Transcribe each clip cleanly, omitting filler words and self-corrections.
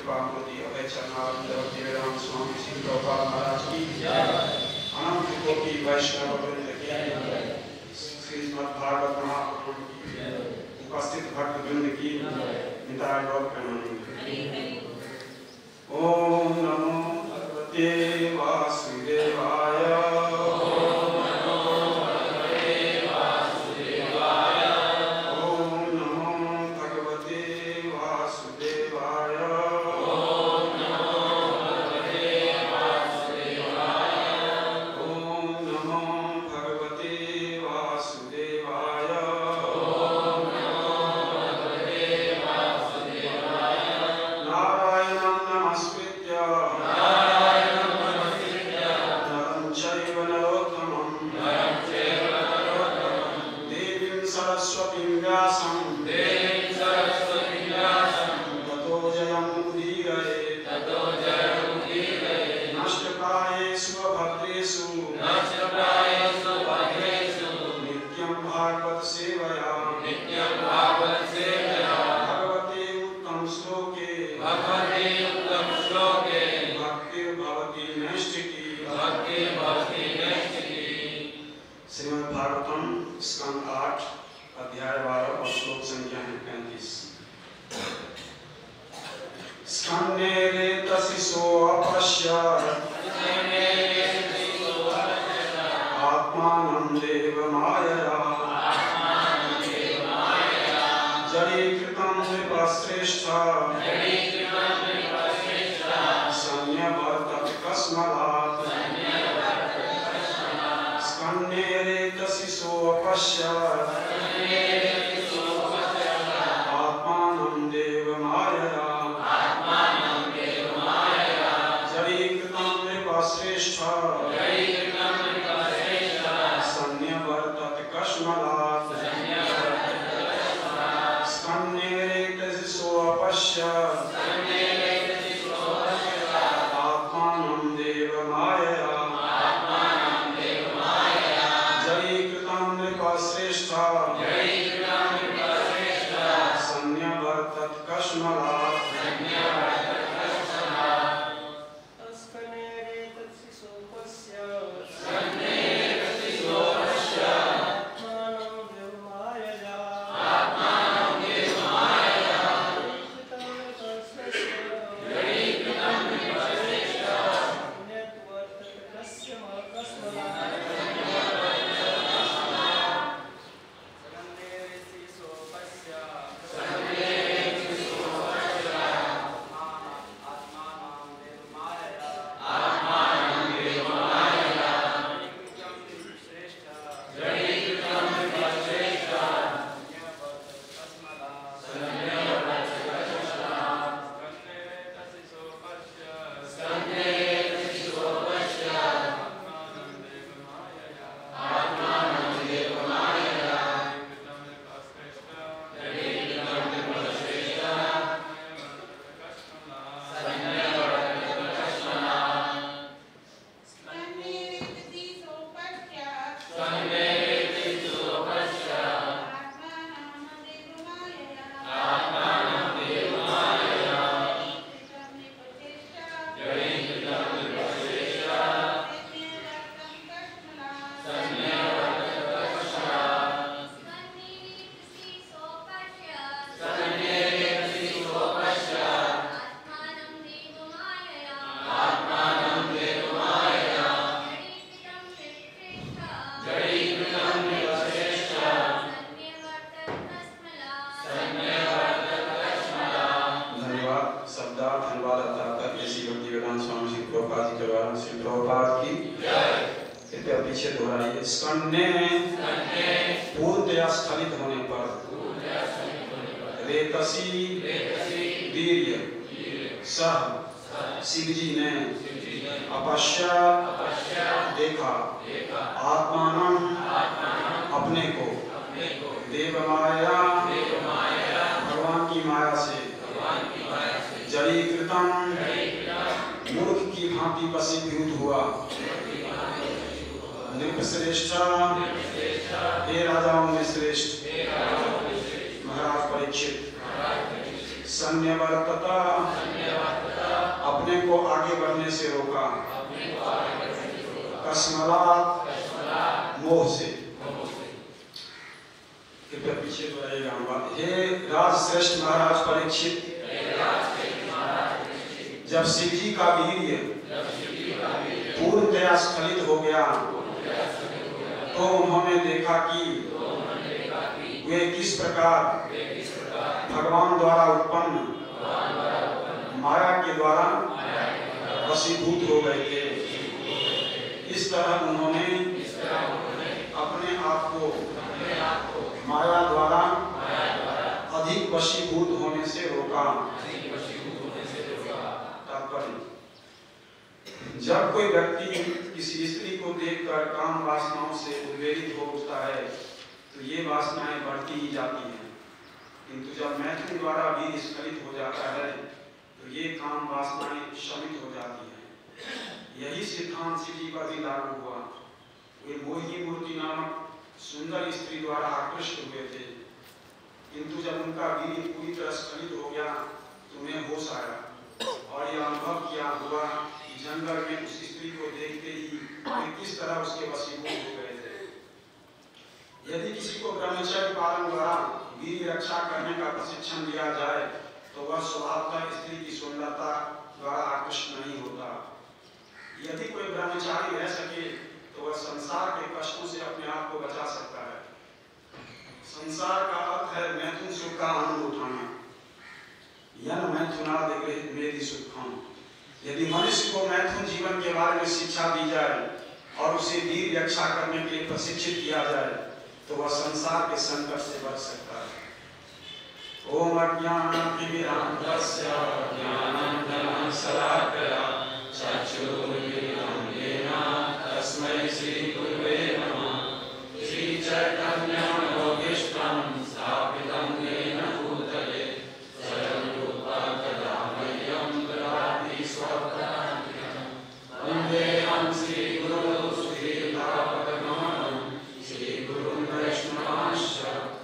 कृपामूर्ति अभय चरणारविंद भक्ति वेदांत स्वामी श्री प्रभुपाद महाराज की अनंत कोटि वैष्णव वृंद की श्रीमद् भागवत महापुराण की उपस्थित भक्त वृंद की निताय गौर प्रणाम। ओम नमो भगवते वासुदेवाय। संन्यवर्तता, अपने को आगे बढ़ने से रोका, कस्मलात, मोह से। कृपया पीछे दोहराइएगा। हे राजश्रेष्ठ महाराज परीक्षित, जब शिव जी का वीर्य पूर्णतया स्खलित हो गया तो उन्होंने देखा कि वे किस प्रकार भगवान द्वारा उत्पन्न माया के द्वारा वशीभूत हो गए थे। इस तरह उन्होंने अपने आप को माया द्वारा अधिक वशीभूत होने से रोका। जब कोई व्यक्ति किसी स्त्री को देखकर काम वासनाओं से उद्वेलित हो उठता है तो ये वासनाएं बढ़ती ही जाती हैं, किंतु जब मैथुन द्वारा वीर्य स्खलित हो जाता है तो ये काम वासनाएं शमित हो जाती हैं। यही सिद्धांत शिव जी पर भी लागू हुआ। वे मोहिनी मूर्ति नामक सुंदर स्त्री द्वारा आकृष्ट हुए थे, किंतु जब उनका वीर्य पूरी तरह स्खलित हो गया तो उन्हें होश आया और यह अनुभव किया हुआ कि जंगल में उस स्त्री को देखते ही वे किस तरह उसके वशीभूत हो गए थे। यदि किसी को ब्रह्मचर्य पालन द्वारा वीर्य रक्षा करने का प्रशिक्षण दिया जाए तो वह स्वभावतः स्त्री की सुंदरता द्वारा आकृष्ट नहीं होता। यदि कोई ब्रह्मचारी रह सके तो वह संसार के कष्टों से अपने आप को बचा सकता है। संसार का अर्थ है मैथुन सुख का आनंद उठाना। यन मैथुनाद मेरी सुखम। यदि मनुष्य को मैथुन जीवन के बारे में शिक्षा दी जाए और उसे वीर्य रक्षा करने के लिए प्रशिक्षित किया जाए तो वह संसार के संकट से बच सकता है। ओम अज्ञानातिमिरान्धस्य ज्ञानाञ्जनं शलाकया चक्षुरुन्मीलितं येन तस्मै श्रीगुरवे नमः। श्रीचैतन्यमनोभीष्टं स्थापितं येन भूतले स्वयं रूपा कदा मह्यं ददाति स्वपदान्तिकं। वन्देऽहं श्रीगुरुं श्रीतापकमलं श्रीगुरुं वैष्णवांश्च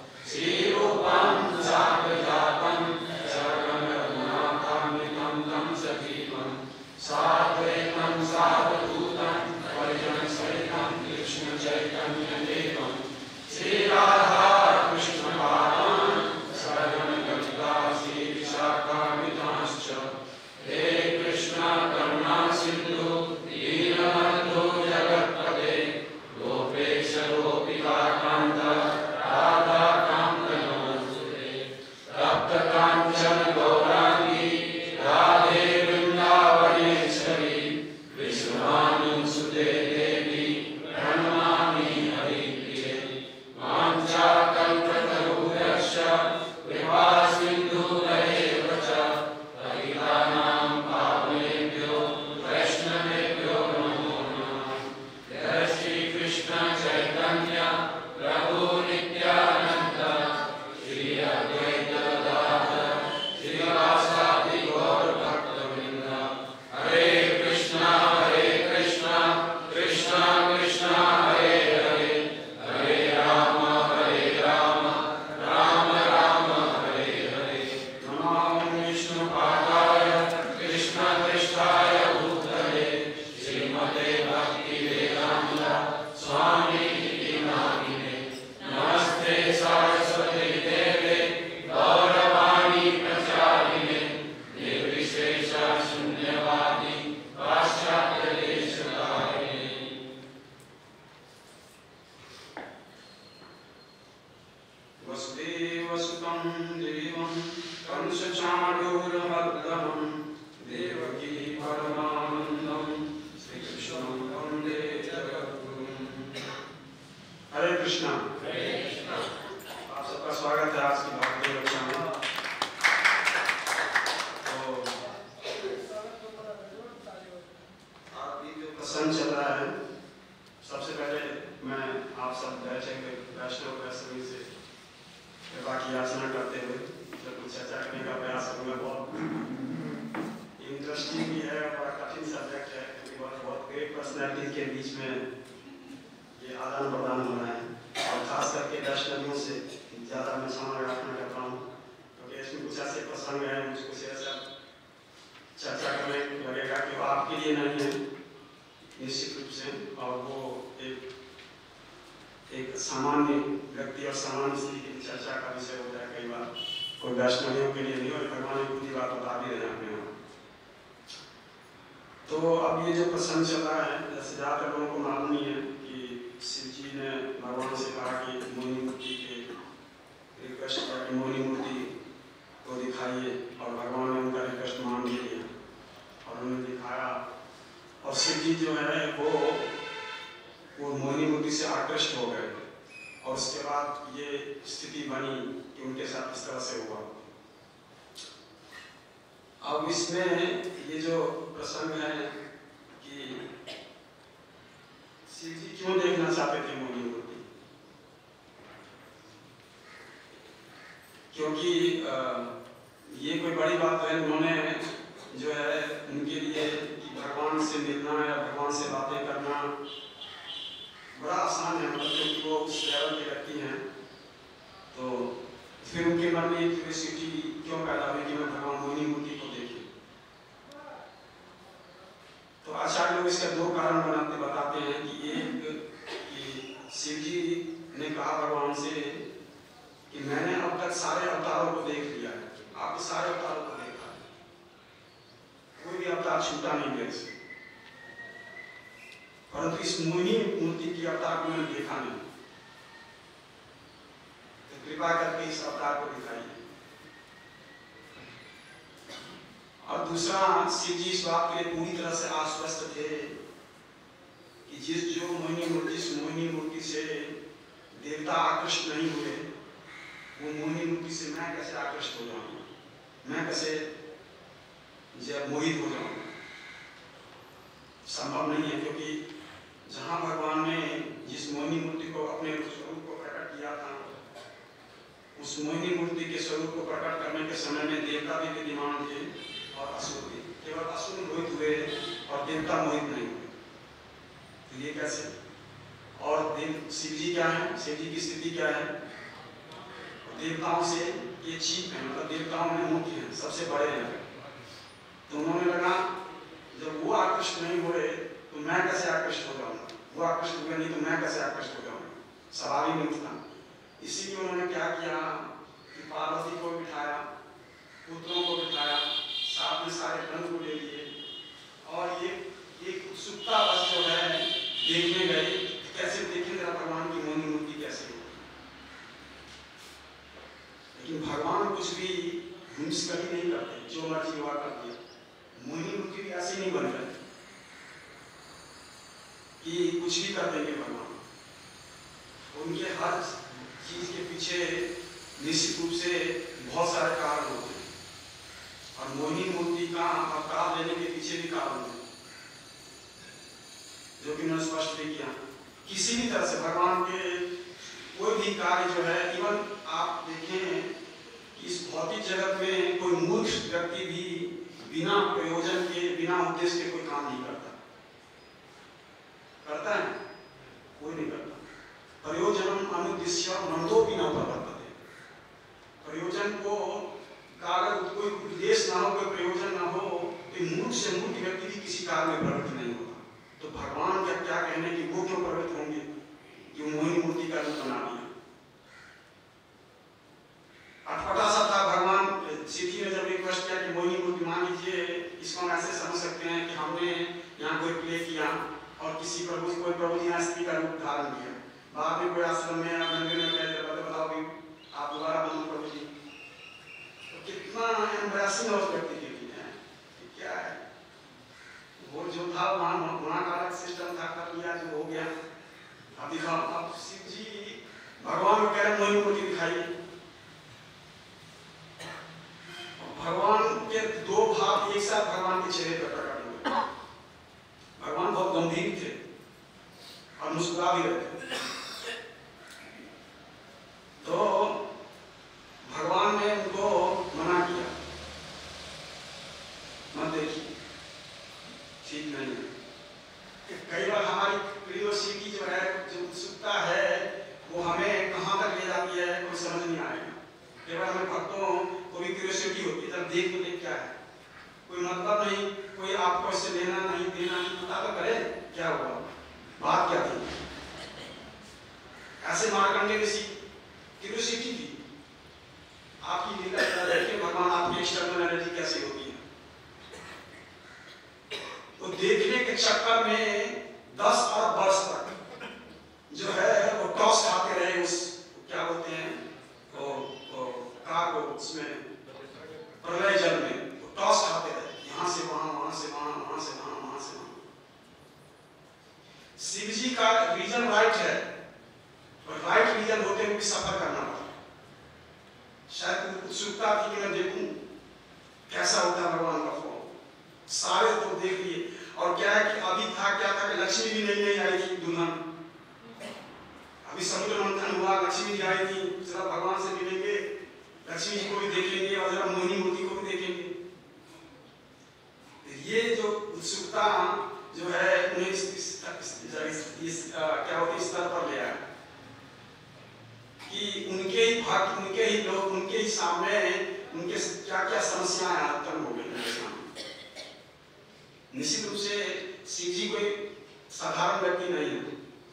श्रीरूपं साग्रजातं सर्वं रघुनाथान्वितं तं सजीवं साद्वैतं सावधूतं परिजनसहितं कृष्णचैतन्यदेवं श्रीराधा कृष्णपादान् शरणं गता श्रीविशाखान्वितांश्च। हे कृष्ण करुणा सिन्धु दीनबन्धो जगत्पते गोपेश गोपिकान्त राधाकान्त नमोस्तुते। तप्तकाञ्चन गौराङ्गी राधे वृन्दावनेश्वरी विश्वानुसुते देवी प्रणमामि हरिप्रिये। वाञ्छाकल्पतरुभ्यश्च कृपा सिन्धुभ्येव च पतितानां पावनेभ्यो वैष्णवेभ्यो नमो नमः। जय श्री कृष्ण चैतन्य प्रभु नित्यानंद श्री अद्वैत गदाधर श्रीवासादि गौर भक्तवृंद। हरे कृष्णा कृष्णा कृष्णा हरे हरे, हरे राम राम राम हरे हरे। नमो विष्णुपादाय कृष्णपृष्ठाय भूतले श्रीमते भक्तिवेदान्त स्वामिनिधि नामिने। नमस्ते सरस्वती देवे गौरवाणी प्रचारिणे निर्विशेष शून्यवादी पाश्चात्य देशकारिणे। वसुदेवसुतं देवं कंसचाणूरमर्दनं देवकी परमानन्दं श्रीकृष्णं वन्दे जगद्गुरुम्। हरे कृष्णा। आप सबका स्वागत है आज की भक्ति कक्षा में। तो अभी जो प्रसंग चल रहा है, सबसे पहले मैं आप सब बैठे हुए वैष्णव वैष्णवी से कृपा की याचना करते हुए जो कुछ चर्चा करने का प्रयास करूँगा। बहुत इंटरेस्टिंग भी है, बड़ा कठिन सब्जेक्ट है, क्योंकि बहुत ग्रेट पर्सनैलिटी के बीच में ये आदान प्रदान हो रहा है और खास करके वैष्णवियों से ज़्यादा मैं क्षमा याचना करता हूँ, क्योंकि इसमें कुछ ऐसे प्रसंग हैं एक सामान्य व्यक्ति और सामान्य स्थिति की चर्चा का विषय होता है कई बार, कोई वैष्णवियों के लिए नहीं हो, भगवान की पूरी बात बता भी रहे हैं अपने यहाँ। तो अब ये जो प्रसंग चल रहा है, जैसे ज़्यादातर लोगों को मालूम नहीं है कि शिव जी ने भगवान से कहा कि मोहिनी मूर्ति के रिक्वेस्ट किया कि मोहिनी मूर्ति को दिखाइए, और भगवान ने उनका रिक्वेस्ट मान लिया और उन्होंने दिखाया। और शिव जी जो है वो मोहिनी मूर्ति से आकृष्ट हो गए, और उसके बाद ये स्थिति बनी कि उनके साथ इस तरह से हुआ। अब इसमें ये जो प्रसंग है कि शिव जी क्यों देखना चाहते थे मोहिनी मूर्ति, क्योंकि ये कोई बड़ी बात है, उन्होंने जो है उनके लिए कि भगवान से मिलना या भगवान से बातें करना बड़ा आसान है, मतलब क्योंकि वो उस लेवल के व्यक्ति हैं। तो फिर उनके मन में क्यूरियोसिटी क्यों पैदा हुई कि मैं भगवान मोहिनी मूर्ति को देखूं। तो आचार्य लोग इसका दो कारण बताते हैं कि एक कि शिव जी ने कहा भगवान से कि मैंने अब तक सारे अवतारों को देख लिया है, आपने सारे अवतारों को देखा है, कोई भी अवतार छूटा नहीं मेरे से, परंतु इस मोहिनी मूर्ति की अवतार को मैंने देखा नहीं, तो कृपा करके इस अवतार को दिखाइए। और दूसरा, शिव जी इस बात के लिए पूरी तरह से आश्वस्त थे कि जिस मोहिनी मूर्ति से देवता आकृष्ट नहीं हुए, वो मोहिनी मूर्ति से मैं कैसे आकृष्ट हो जाऊंगा, मैं कैसे जब मोहित हो जाऊंगा, संभव नहीं है। क्योंकि जहाँ भगवान ने जिस मोहिनी मूर्ति को अपने स्वरूप को प्रकट किया था, उस मोहिनी मूर्ति के स्वरूप को प्रकट करने के समय में देवता भी विद्यमान थे और असुर भी। केवल असुर मोहित हुए और देवता मोहित नहीं हुए, तो ये कैसे? और शिव जी क्या है, शिव जी की स्थिति क्या है? देवताओं से ये चीप है, मतलब देवताओं में मुख्य है, सबसे बड़े हैं। तो उन्होंने लगा जब वो आकृष्ट नहीं हुए तो मैं कैसे आकृष्ट हो जाऊंगा, वो आकृष्ट हुए नहीं तो मैं कैसे आकृष्ट हो जाऊंगा, सवाल ही नहीं उठता। इसीलिए उन्होंने क्या किया कि पार्वती को बिठाया, पुत्रों को बिठाया, साथ में सारे ग्रंथ को ले लिए, और ये एक उत्सुकता बस जो है देखने गए, कैसे देखें जरा भगवान की मोहिनी मूर्ति कैसे हो। लेकिन भगवान कुछ भी हिंसकली नहीं करते, जो मर्जी हुआ कर दिया। मोहिनी मूर्ति भी ऐसे नहीं बन रहे कि कुछ भी कर देंगे भगवान। उनके हर चीज के पीछे निश्चित रूप से बहुत सारे कारण होते हैं, और मोहिनी मूर्ति का अवतार लेने के पीछे भी कारण है, जो कि उन्होंने स्पष्ट भी किया। किसी भी तरह से भगवान के कोई भी कार्य जो है, इवन आप देखें कि इस भौतिक जगत में कोई मूर्ख व्यक्ति भी बिना प्रयोजन के, बिना उद्देश्य के कोई काम नहीं करता है? कोई नहीं करता। प्रयोजनम अनुद्देश्य मंदोपि न प्रवर्तते। प्रयोजन को कागज कोई उद्देश्य ना हो, कोई प्रयोजन ना हो, तो मूर्ख से मूर्ख व्यक्ति भी किसी कार्य में प्रवृत्त नहीं होता। तो भगवान का क्या कहने कि वो क्यों प्रवृत्त होंगे कि मोहिनी मूर्ति का रूप बना दिया। अटपटा सा था भगवान शिव जी ने जब रिक्वेस्ट किया कि मोहिनी मूर्ति मान लीजिए, इसको हम ऐसे समझ सकते हैं कि हमने यहाँ कोई प्ले किया और कोई प्रभु जी ने स्त्री का रूप धारण किया, बाद में कोई आश्रम में या मंदिर में बताओ भी आप दोबारा बनो प्रभु जी, तो कितना एम्बैरेसिंग उस व्यक्ति के लिए है कि क्या है। वो जो था वहाँ का अलग सिस्टम था, कर लिया जो हो गया। अब दिखाओ, अब शिव जी भगवान को कह रहे मोहिनी मूर्ति दिखाइए। भगवान के दो भाव एक साथ भगवान के चेहरे पर प्रकट हुए। भगवान बहुत गंभीर थे और मुस्कुरा भी रहे थे। तो भगवान ने उनको मना किया, मत देखिए, ठीक नहीं है। कई बार हमारी क्यूरियोसिटी जो है, जो उत्सुकता है, वो हमें कहाँ तक ले जाती है कोई समझ नहीं आएगा। कई बार हमें भक्तों को भी क्यूरियोसिटी होती है, जब देख तो देख क्या है, कोई मतलब नहीं, कोई आपको इससे लेना नहीं देना नहीं, पता तो करे क्या हुआ, बात क्या थी। ऐसे मार्कंडेय ऋषि क्यूरियोसिटी थी आपकी लीला देखिए भगवान आपकी एक्सटर्नल एनर्जी कैसी होती है। तो देखने के चक्कर में 10 अरब वर्ष तक जो है वो टॉस खाते रहे उस क्या बोलते हैं वो कार को उसमें प्रलय जल में टॉस खाते रहे, यहाँ से वहां, वहां से वहां, वहां से वहां, वहां से वहां। शिव जी का रीजन राइट है और राइट रीजन होते हुए भी सफर करना पड़ा। शायद उत्सुकता थी कि मैं देखूं कैसा होता है भगवान का फॉर्म। सारे तो देख लिए और क्या है कि अभी था क्या था कि लक्ष्मी भी नहीं आई थी दुल्हन, अभी समुद्र मंथन हुआ, लक्ष्मी जी आई थी, जरा भगवान से मिलेंगे, लक्ष्मी जी को भी देखेंगे और जरा मोहिनी मूर्ति को भी देखेंगे। ये जो उत्सुकता जो है उन्हें इस क्या होती स्तर पर ले आया कि उनके ही भक्त, उनके ही लोग, उनके ही सामने उनके क्या क्या समस्याएं उत्पन्न हो गई उनके सामने। निश्चित रूप से शिव जी कोई साधारण व्यक्ति नहीं है,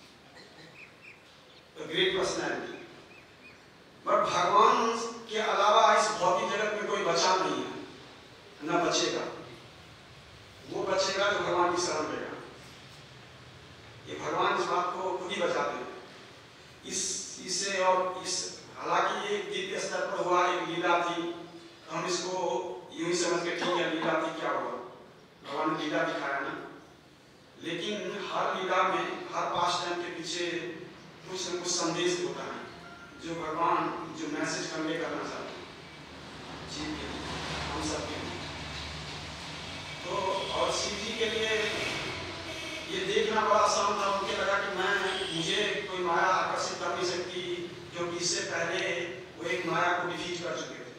ग्रेट पर्सनैलिटी, बट भगवान के अलावा इस भौतिक जगत में कोई बचा नहीं है, न बचेगा। वो बचेगा जो भगवान की शरण लेगा। ये भगवान इस बात को खुद ही बचाते हैं। इससे और इस हालांकि एक दिव्य स्तर पर हुआ, एक लीला थी, हम इसको यूं ही समझ के ठीक है लीला थी, क्या हुआ भगवान ने लीला दिखाया ना, लेकिन हर लीला में हर पास टाइम के पीछे कुछ न कुछ संदेश होता है जो भगवान जो मैसेज कन्वे करना चाहते हैं जीव के लिए, हम सब के लिए। तो और शिव जी के लिए ये देखना बड़ा आसान था, उनके लगा कि मुझे कोई माया आकर्षित कर नहीं सकती, क्योंकि इससे पहले वो एक माया को डिफीट कर चुके थे,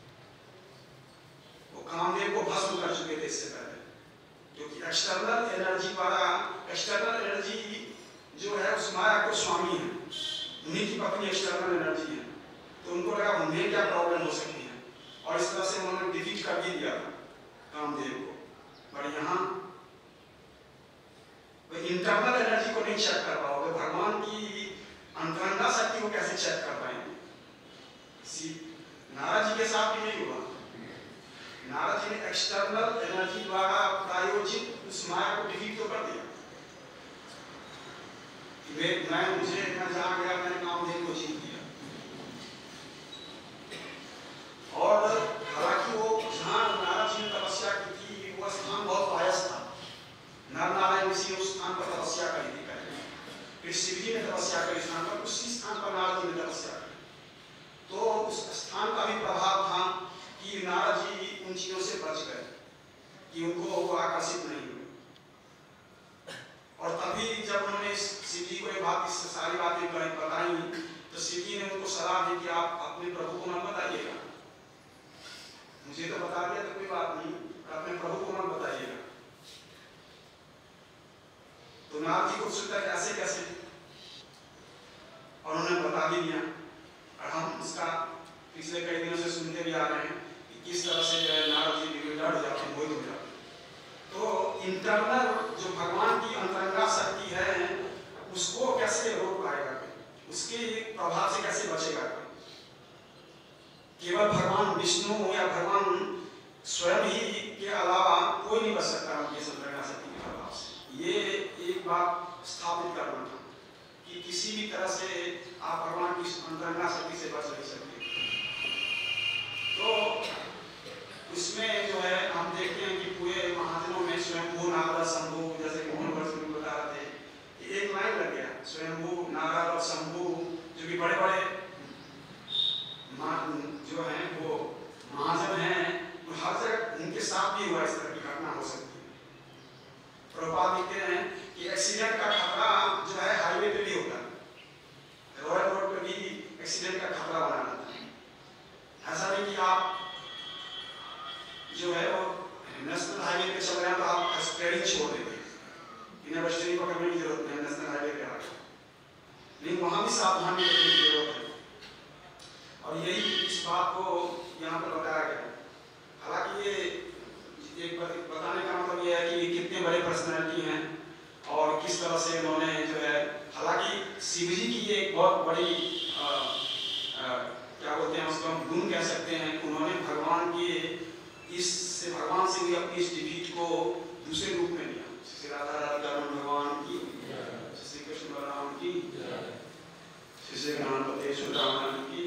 वो कामदेव को भस्म कर चुके थे इससे पहले, क्योंकि एक्सटर्नल एनर्जी वाला, एक्सटर्नल एनर्जी जो है उस माया को स्वामी है, उन्हीं की पत्नी एक्सटर्नल एनर्जी है। तो उनको लगा उन्हें क्या प्रॉब्लम हो सकती है, और इस तरह से उन्होंने डिफीट कर भी दिया कामदेव को। पर यहाँ इंटरनल एनर्जी को नहीं चेक कर पाओगे, भगवान की अंतरंगा शक्ति को कैसे चेक कर पाएंगे? नारद जी के साथ भी नहीं हुआ। नारद जी ने एक्सटर्नल एनर्जी द्वारा प्रायोजित उस माया को डिफीट तो कर दिया। मैं जहां गया मैंने कामदेव को जीत दिया। और हालांकि वो जहां नारद जी ने तपस्या की थी वो स्थान बहुत पायस था, नर नारायण ऋषि उस स्थान पर तपस्या करी थी पहले, फिर शिव जी ने तपस्या करी स्थान पर, उसी स्थान पर नारद जी ने तपस्या करी। तो उस स्थान का भी प्रभाव था कि नारद जी उन चीजों से बच गए कि उनको वो आकर्षित नहीं हुए। और तभी जब उन्होंने शिव जी को ये बात, इस सारी बातें बताई, तो शिव जी ने उनको सलाह दी कि आप अपने प्रभु को मत बताइएगा, मुझे तो बता दिया तो कोई बात नहीं, अपने प्रभु को मत बताइएगा। तो नारद जी को उत्सुकता कैसे कैसे, और उन्होंने बता भी दिया। और हम इसका पिछले कई दिनों से सुनते भी आ रहे हैं कि किस तरह से नारद जी बिगड़ जाते हैं, मोहित हो जाते हैं। तो इंटरनल जो भगवान की अंतरंगा शक्ति है उसको कैसे रोक पाएगा, उसके प्रभाव से कैसे बचेगा? केवल भगवान विष्णु या भगवान स्वयं ही के अलावा कोई नहीं बच सकता उनकी अंतरंगा शक्ति के प्रभाव से। ये एक बात स्थापित करना था कि किसी भी तरह से आप भगवान की अंतरंगा शक्ति से बच नहीं सकते। तो इसमें जो है हम देखते हैं कि पूरे महाजनों में स्वयंभू नारद शंभू, जैसे मोहन वर्ष में बता रहे थे, एक लाइन लग गया स्वयंभू नारद और शंभू, जो कि बड़े बड़े जो हैं वो महाजन हैं, हर जगह उनके साथ भी हुआ इस तरह की घटना हो सकती है। प्रभुपाद लिखते हैं कि एक्सीडेंट का खतरा जो है हाईवे पे भी होता है, रॉयल रोड पे भी एक्सीडेंट का खतरा बना रहता है। ऐसा नहीं कि आप जो है वो नेशनल हाईवे पे चल रहे हैं तो आप स्टीयरिंग छोड़ देंगे, इन्हें स्टीयरिंग पकड़ने की जरूरत नहीं, नेशनल हाईवे पे आ गए, लेकिन वहां भी सावधानी रखने की जरूरत है। और यही इस बात को यहाँ पर बताया गया। हालांकि ये एक बताने का मतलब ये है कि कितने बड़े पर्सनैलिटी हैं और किस तरह से उन्होंने जो है, हालांकि शिव जी की ये एक बहुत बड़ी क्या बोलते हैं उसको हम गुण कह सकते हैं। उन्होंने भगवान से हुई अपनी इस डिफीट को दूसरे रूप में लिया। श्री राधा राधिकानंद भगवान की, श्री कृष्ण बलराम की, श्री गणपति सुदानंद की।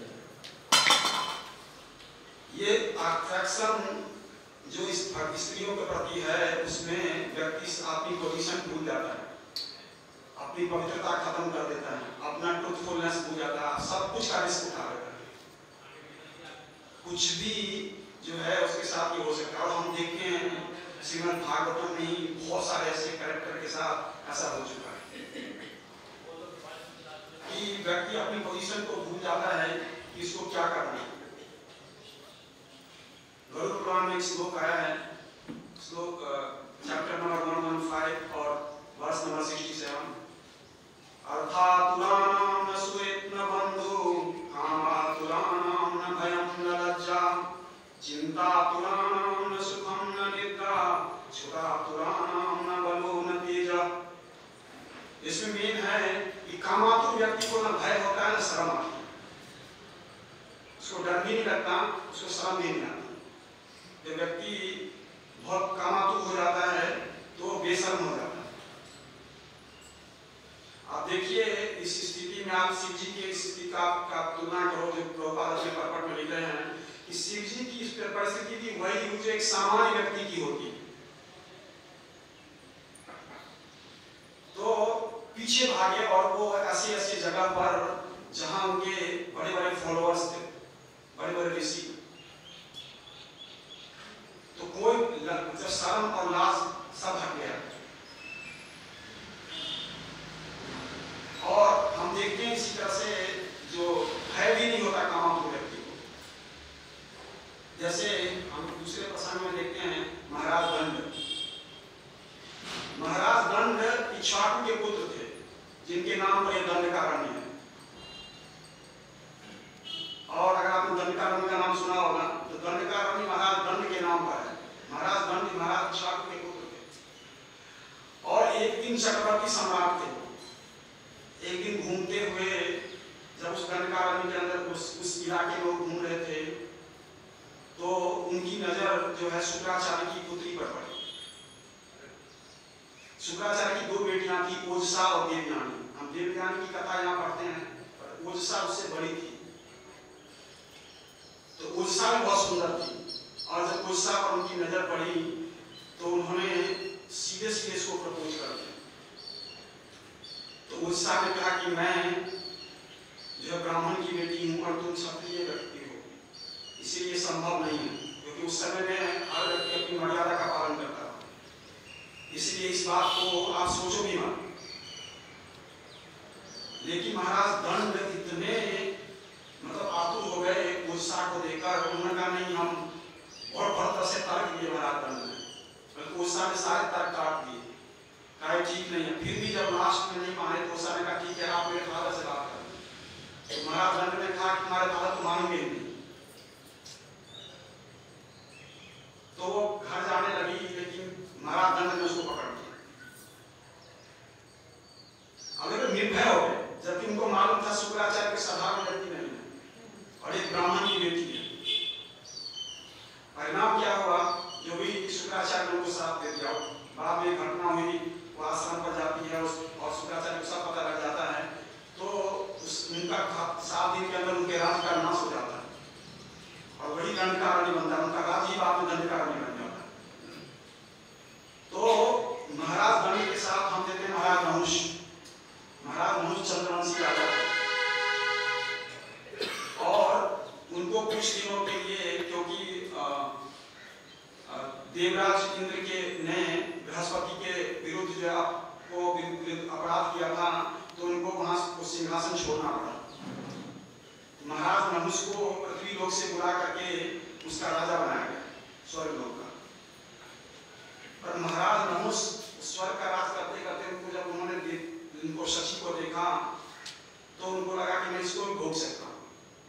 ये अट्रैक्शन जो इस स्त्रियों के प्रति है, उसमें व्यक्ति अपनी पोजीशन भूल जाता है, अपनी पवित्रता खत्म कर देता है, अपना ट्रूथफुलनेस भूल जाता है, सब कुछ का रिस्क उठा लेता है। कुछ भी जो है उसके साथ ये हो सकता है। और हम देखते हैं श्रीमद् भागवतम में ही बहुत सारे ऐसे कैरेक्टर के साथ ऐसा हो चुका है कि व्यक्ति अपनी पोजीशन को भूल जाता है कि इसको क्या करना है। गरुड़ पुराण में एक श्लोक आया है, श्लोक चैप्टर नंबर 115 और वर्स नंबर 67। अर्थातुराणां न सुरेत न बंधु, कामातुराणां न भयं न लज्जा, चिंतातुराणां न सुखं न निद्रा, क्षुधातुराणां न बलो न तेजा। इसमें मेन है कि कामातुर व्यक्ति को न भय होता है न शर्म आती है, उसको डर भी नहीं लगता, उसको शर्म भी नहीं आती। जब व्यक्ति बहुत कामातुर हो जाता है तो बेशर्म हो जाता है। आप देखिए इस स्थिति में आप शिव जी की स्थिति का तुलना करो, जो प्रभुपाद अपने पर्पट में लिख रहे हैं कि शिव जी की इस परिस्थिति की वही जो एक सामान्य व्यक्ति की होती है। तो पीछे भागे और वो ऐसी ऐसी जगह पर जहां उनके बड़े बड़े फॉलोअर्स थे, बड़े बड़े ऋषि, तो कोई जब शर्म और लाज सब हट गया। और हम देखते हैं इसी तरह से जो भय भी नहीं होता कामातुर व्यक्ति को। जैसे हम दूसरे प्रसंग में देखते हैं महाराज दंड। महाराज दंड इक्ष्वाकु के पुत्र थे, जिनके नाम पर यह दंडकारण्य है। और अगर आपने दंडकारण्य का नाम सुना होगा तो दंडकारण्य महाराज दंड के नाम पर है। महाराज दंड महाराज इक्ष्वाकु के पुत्र थे और एक दिन चक्रवर्ती सम्राट थे। एक दिन घूमते हुए जब उस दंडकारण्य के अंदर उस इलाके में घूम रहे थे तो उनकी नजर जो है शुक्राचार्य की पुत्री पर पड़ी। शुक्राचार्य की दो बेटियां थी, ओजसा और देवयानी। हम देवयानी की कथा यहाँ पढ़ते हैं, पर ओजसा उससे बड़ी थी। तो ओजसा भी बहुत सुंदर थी और जब ओजसा पर उनकी नजर पड़ी तो उन्होंने सीधे सीधे इसको प्रपोज कर दिया। तो ओजसा ने कहा कि मैं जो ब्राह्मण की बेटी हूं और तुम क्षत्रिय व्यक्ति हो, इसलिए ये संभव नहीं है, क्योंकि उस समय में हर व्यक्ति अपनी मर्यादा का पालन करता था। इसलिए इस बात को आप सोचो भी मत। लेकिन महाराज दंड इतने मतलब आतुर हो गए ओजसा को देखकर, उन्होंने कहा नहीं, हम बहुत तरह से तर्क दिए महाराज दंड ने, बल्कि ओजसा ने सारे तर्क काट दिए, कहा ठीक नहीं है। फिर भी जब लास्ट में नहीं माने तो ओजसा ने कहा ठीक है, आप मेरे फादर से बात करें। तो महाराज दंड ने कहा कि तुम्हारे फादर तो मानेंगे नहीं। तो वो घर जाने लगी, लेकिन महाराज दंड ने उसको पकड़ लिया। अब तो निर्भय हो गए, जबकि उनको मालूम था शुक्राचार्य के साधारण व्यक्ति नहीं है और एक ब्राह्मण की बेटी है। परिणाम क्या हुआ, जो भी शुक्राचार्य ने उनको साथ दे दिया। बाद में घटना हुई, वो आश्रम पर जाती है और शुक्राचार्य को सब पता लग जाता है। तो उनका 7 दिन के अंदर उनके राज्य का नाश हो जाता है और वही दंडकारण्य बनता है। उनका राज्य ही बाद में दंडकारण्य बन जाता है। तो महाराज दंड के साथ हम देते हैं महाराज नहुष। महाराज नहुष चंद्रवंशी राजा थे और उनको कुछ दिनों के लिए, क्योंकि देवराज इंद्र के ने बृहस्पति के विरुद्ध जो आपको अपराध किया था, तो उनको वहां सिंहासन छोड़ना पड़ा। महाराज नहुष को पृथ्वी लोक से बुला करके उसका राजा बनाया गया, स्वर्ग लोक का। पर महाराज नहुष स्वर्ग का राज करते करते उनको जब उन्होंने उनको शची को देखा तो उनको लगा कि मैं इसको भी भोग सकता हूँ।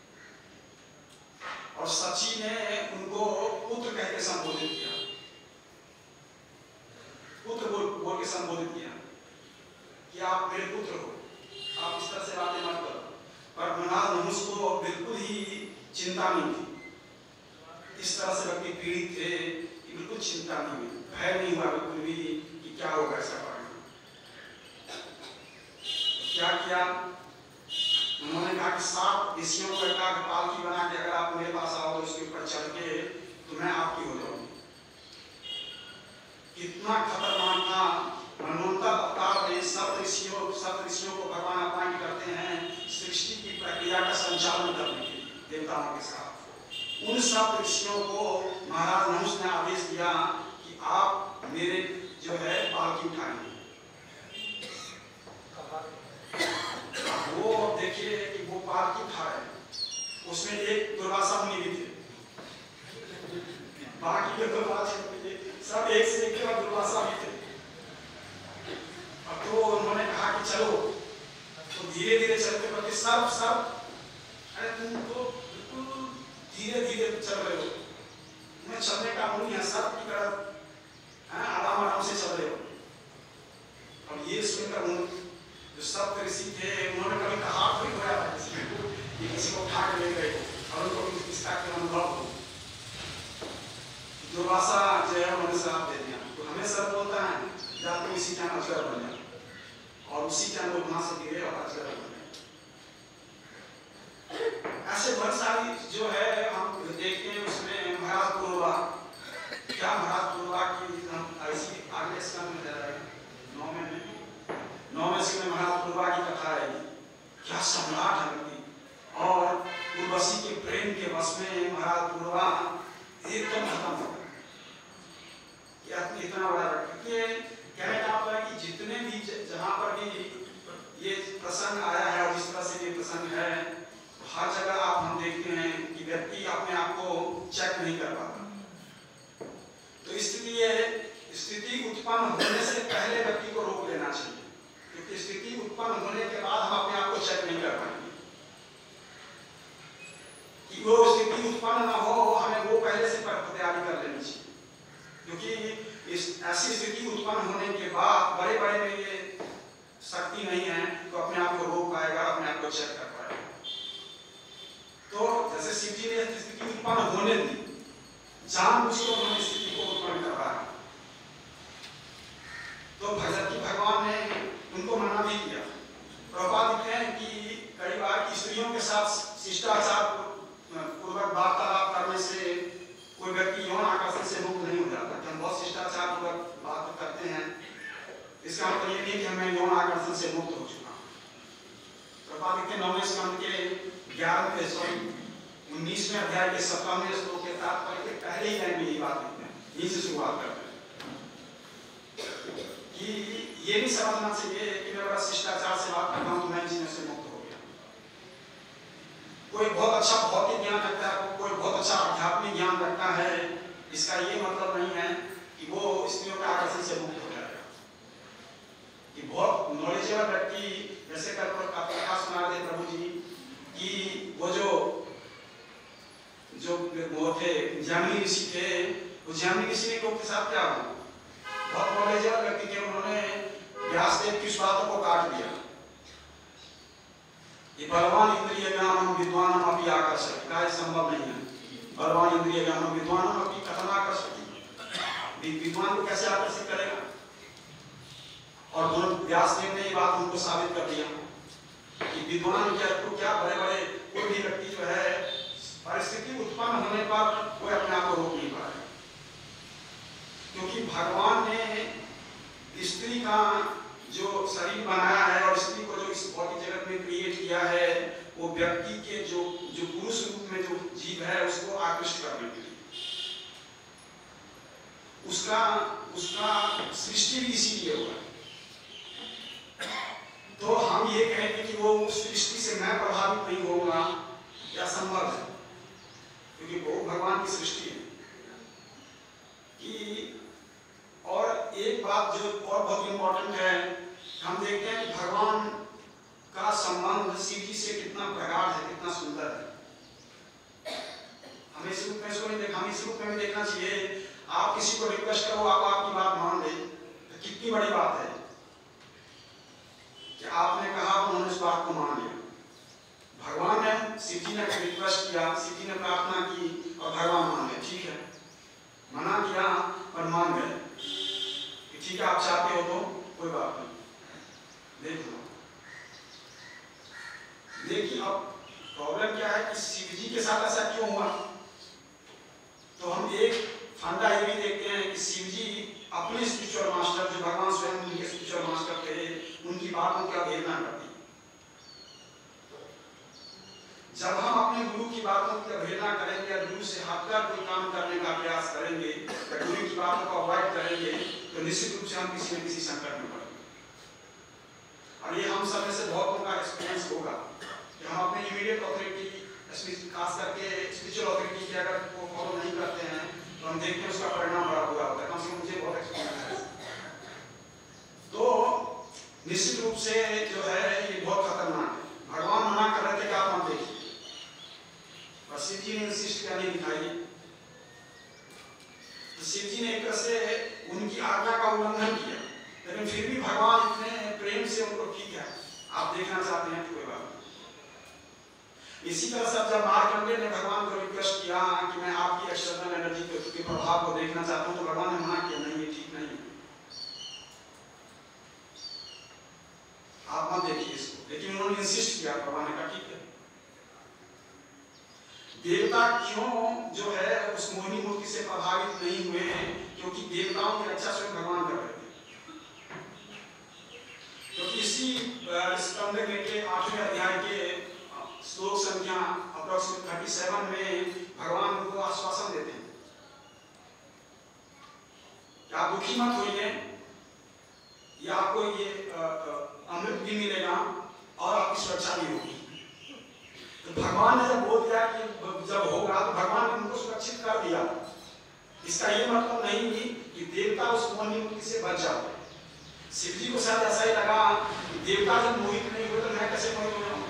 और शची ने उनको पुत्र कह के संबोधित किया, पुत्र बोल के संबोधित किया कि आप मेरे पुत्र हो, आप चिंता नहीं थी। इस तरह से व्यक्ति पीड़ित थे कि बिल्कुल चिंता नहीं हुई, भय नहीं हुआ बिल्कुल भी कि क्या होगा ऐसा पढ़ना। क्या किया उन्होंने? कहा कि 7 ऋषियों को एक पालकी बना के अगर आप मेरे पास आओ उसके ऊपर चढ़ के तो मैं आपकी हो जाऊंगी। कितना खतरनाक था। मनवंतर अवतार में 7 ऋषियों को भगवान अपॉइंट करते हैं सृष्टि की प्रक्रिया का संचालन करने के लिए देवताओं के साथ। उन 7 ऋषियों को महाराज नहुष ने आदेश दिया कि आप मेरे जो है पालकी उठाएंगे। वो देखिए कि वो पालकी उठा रहे हैं, उसमें एक दुर्वासा मुनि भी थे, बाकी के दुर्वासा सब एक से एक दुर्वासा भी थे। अब तो उन्होंने कहा कि चलो, तो धीरे धीरे चलते करते सब अरे तुम तो बिल्कुल धीरे धीरे चल रहे हो, तुम्हें चलने का मूल है, सब की तरफ आराम आराम से चल रहे हो। अब ये सुनकर जो 7 ऋषि थे उन्होंने कभी कहा थोड़ी होया था किसी को उठा के ले गए और उनको इसका अनुभव हो। दुर्वासा जो है उन्होंने श्राप दे दिया। तो हमें सब बोलता है जाते उसी टाइम अजगर बन जाए, और उसी टाइम वो वहां से गिरे और अजगर बन गए। ऐसे बहुत सारी जो है हम देखते हैं उसमें महाराज पुरोवा, क्या महाराज पुरोवा की हम ऐसी आगे स्कंद में 9वें स्कंद में महाराज पुरोवा की कथा है। क्या सम्राट है व्यक्ति, और उर्वशी के प्रेम के वश में महाराज पुरोवा एकदम खत्म हो गया। इतना बड़ा कहने का मतलब है कि जितने भी जहां पर भी ये प्रसंग आया है और जिस तरह से ये प्रसंग है, हर जगह आप हम देखते हैं कि व्यक्ति अपने आप को चेक नहीं कर पाता। तो इसलिए स्थिति उत्पन्न होने से पहले व्यक्ति को रोक लेना चाहिए, क्योंकि स्थिति उत्पन्न होने के बाद हम अपने आप को चेक नहीं कर पाएंगे। कि वो स्थिति उत्पन्न ना हो, हमें वो पहले से तैयारी कर लेनी चाहिए, क्योंकि इस ऐसी स्थिति उत्पन्न होने के बाद बड़े बड़े में ये शक्ति नहीं है तो अपने आप को रोक पाएगा, अपने आप को चेक कर पाएगा। तो जैसे शिव जी ने स्थिति उत्पन्न होने दी, जानबूझकर उन्होंने स्थिति को उत्पन्न करवाया, तो भगवान ने उनको मना भी किया। प्रभुपाद लिखते हैं कि कई बार की स्त्रियों के साथ शिष्टाचार पूर्वक वार्तालाप करने से कोई व्यक्ति यौन आकर्षण से मुक्त नहीं हो जाता। हम बहुत शिष्टाचार पूर्वक बात करते हैं, इसका मतलब ये नहीं कि हमें यौन आकर्षण से मुक्त हो चुका। प्रभुपाद लिखते हैं 9वें स्कंद के 19वें अध्याय के 17वें श्लोक के तात्पर्य के पहले ही लाइन में ये बात लिखते हैं, यहीं से शुरुआत करते हैं कि ये भी समझना चाहिए कि मैं बड़ा शिष्टाचार से बात करता हूँ तो मैं इन चीजों से मुक्त हो गया। कोई बहुत अच्छा भौतिक ज्ञान रखता है, कोई बहुत अच्छा आध्यात्मिक ज्ञान रखता है, इसका ये मतलब नहीं है कि वो स्त्रियों के आकर्षण से मुक्त हो जाएगा। कि बहुत नॉलेजेबल व्यक्ति, जैसे कथा सुना रहे प्रभु जी कि वो जो वो थे जैमिनी ऋषि थे, वो जैमिनी ऋषि ने के साथ क्या हुआ, बहुत नॉलेजेबल व्यक्ति थे, उन्होंने व्यासदेव की उस बातों को काट दिया। ये बलवान इंद्रिय ज्ञानम विद्वानम अपि आकर्षति, क्या संभव नहीं है। बलवान इंद्रिय ज्ञानम विद्वानम अपि कथम आकर्षति, विद्वान को कैसे आकर्षित करेगा। और दोनों व्यासदेव ने ये बात उनको साबित कर दिया कि विद्वान क्या बड़े बड़े कोई भी व्यक्ति जो है परिस्थिति उत्पन्न होने पर कोई अपने आप को रोक नहीं पाएगा, क्योंकि भगवान ने स्त्री का जो शरीर बनाया है और स्त्री को जो इस भौतिक जगत में क्रिएट किया है, वो व्यक्ति के जो पुरुष रूप में जो जीव है उसको आकृष्ट करने के लिए, उसका सृष्टि भी इसीलिए हुआ। तो हम ये कहेंगे कि वो उस सृष्टि से मैं प्रभावित नहीं होगा, क्या संभव है, क्योंकि वो भगवान की सृष्टि है। कि और एक बात जो और बहुत इंपॉर्टेंट है, हम देखते हैं कि भगवान का संबंध शिव जी से कितना प्रगाढ़ है, कितना सुंदर है। हमें इस रूप में इसको नहीं देखा, हमें इस रूप में भी देखना चाहिए। आप किसी को रिक्वेस्ट करो, आप आपकी बात मान ले, तो कितनी बड़ी बात है कि आपने कहा उन्होंने इस बात को मान लिया। भगवान ने, शिव जी ने रिक्वेस्ट किया, शिव जी ने प्रार्थना की और भगवान मान गए। ठीक है, मना किया पर मान गए। ठीक है, आप चाहते हो तो कोई बात नहीं, देख लो। लेकिन अब प्रॉब्लम क्या है कि शिव जी के साथ ऐसा क्यों हुआ? तो हम एक फंडा ये भी देखते हैं कि शिव जी अपने स्पिरिचुअल मास्टर, जो भगवान स्वयं उनके स्पिरिचुअल मास्टर थे, उनकी बातों का अवहेलना करते। जब हम अपने गुरु की बातों की अवहेलना करेंगे या गुरु से हटकर कोई काम करने का प्रयास करेंगे या गुरु की बातों को अवॉइड करेंगे तो निश्चित रूप से हम किसी न किसी संकट में पड़ेंगे। और ये हम सब में से बहुतों का एक्सपीरियंस होगा कि हम अपने इमीडिएट अथॉरिटी, खास करके स्पिरिचुअल अथॉरिटी की अगर को फॉलो नहीं करते हैं तो हम देखते हैं उसका परिणाम बड़ा बुरा होता है। कम से कम मुझे बहुत एक्सपीरियंस है। तो निश्चित रूप से जो है ये बहुत खतरनाक है। भगवान मना कर रहे थे कि आप मत देखिए, और शिव जी ने इंसिस्ट किया नहीं दिखाइए। तो शिव जी ने एक तरह से उनकी आज्ञा का उल्लंघन किया, लेकिन फिर भी भगवान इतने प्रेम से उनको, ठीक है आप देखना चाहते हैं तो कोई बात नहीं। इसी तरह से जब मार्कंडेय ने भगवान को रिक्वेस्ट किया कि मैं आपकी एक्सटर्नल एनर्जी के प्रभाव को देखना चाहता हूं, तो भगवान ने मना किया, नहीं ये ठीक नहीं है, आप मत देखिए इसको। लेकिन उन्होंने इंसिस्ट किया, भगवान ने कहा ठीक है। देवता क्यों जो है उस मोहिनी मूर्ति से प्रभावित नहीं हुए? क्योंकि देवताओं की रक्षा स्वयं भगवान कर रहे थे। क्योंकि इसी स्कंद के 8वें अध्याय के श्लोक संख्या अप्रोक्सीमेट 37 में भगवान उनको आश्वासन देते हैं कि आप दुखी मत होइए, या आपको ये अमृत भी मिलेगा और आपकी सुरक्षा भी होगी। तो भगवान ने जब बोल दिया कि जब होगा, तो भगवान ने उनको सुरक्षित कर दिया। इसका ये मतलब नहीं कि देवता उस मोहिनी मूर्ति से बच जाओ। शिव जी को शायद ऐसा ही लगा कि देवता जब मोहित नहीं हुए तो मैं कैसे मोहित हो जाऊं।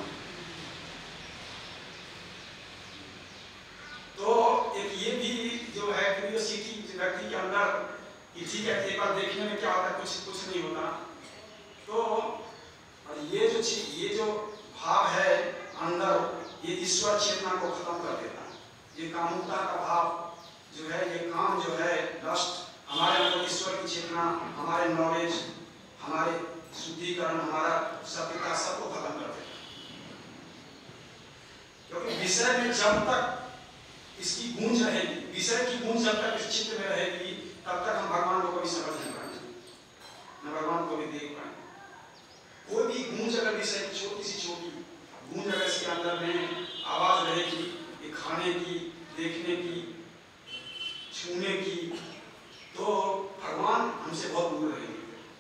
तो एक ये भी जो है क्यूरियोसिटी व्यक्ति के अंदर कि ठीक है एक बार देखने में क्या होता है, कुछ नहीं होता। तो और ये जो भाव है अंदर, ये ईश्वर चेतना को खत्म कर देता है। ये कामुकता का भाव जो है, ये काम जो है, लस्ट, हमारे अंदर ईश्वर की चेतना, हमारे नॉलेज, हमारे शुद्धिकरण, हमारा सत्यता, सबको खत्म कर देता है। क्योंकि विषय में जब तक इसकी गूंज रहेगी, विषय की गूंज जब तक इस चित्त में रहेगी, तब तक हम भगवान को कभी समझ नहीं पाएंगे, न भगवान को भी देख पाएंगे। कोई भी गूंज अगर विषय की छोटी सी छोटी गूंज अगर इसके अंदर में आवाज रहेगी, ये खाने की, देखने की, छूने की, तो भगवान हमसे बहुत दूर रहेंगे।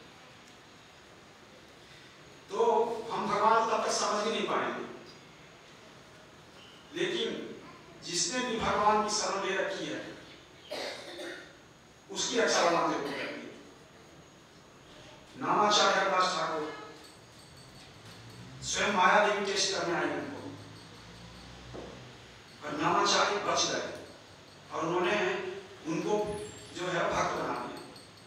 तो हम भगवान को तब तक समझ ही नहीं पाएंगे। लेकिन जिसने भी भगवान की शरण ले रखी है, उसकी रक्षा भगवान जरूर करेंगे। नामाचार्य हरदास ठाकुर स्वयं माया देवी टेस्ट करने आए उनको, और नामाचार्य बच गए और उन्होंने उनको जो है भक्त बना दिया।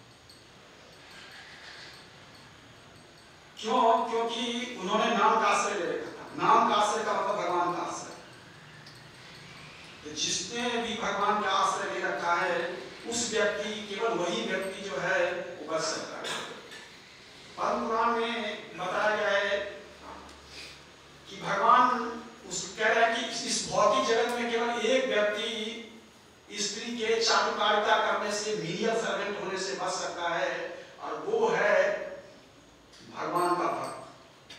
क्यों? क्योंकि उन्होंने नाम का आश्रय ले रखा था। नाम का आश्रय का मतलब भगवान का आश्रय। तो जिसने भी भगवान का आश्रय ले रखा है, उस व्यक्ति, केवल वही व्यक्ति जो है वो बच सकता है। पद्म पुराण में बताया गया है कि भगवान कह रहे हैं कि इस भौतिक जगत में केवल एक व्यक्ति स्त्री के चाटुकारिता करने से, मीडियल सर्वेंट होने से बच सकता है, और वो है भगवान का भक्त।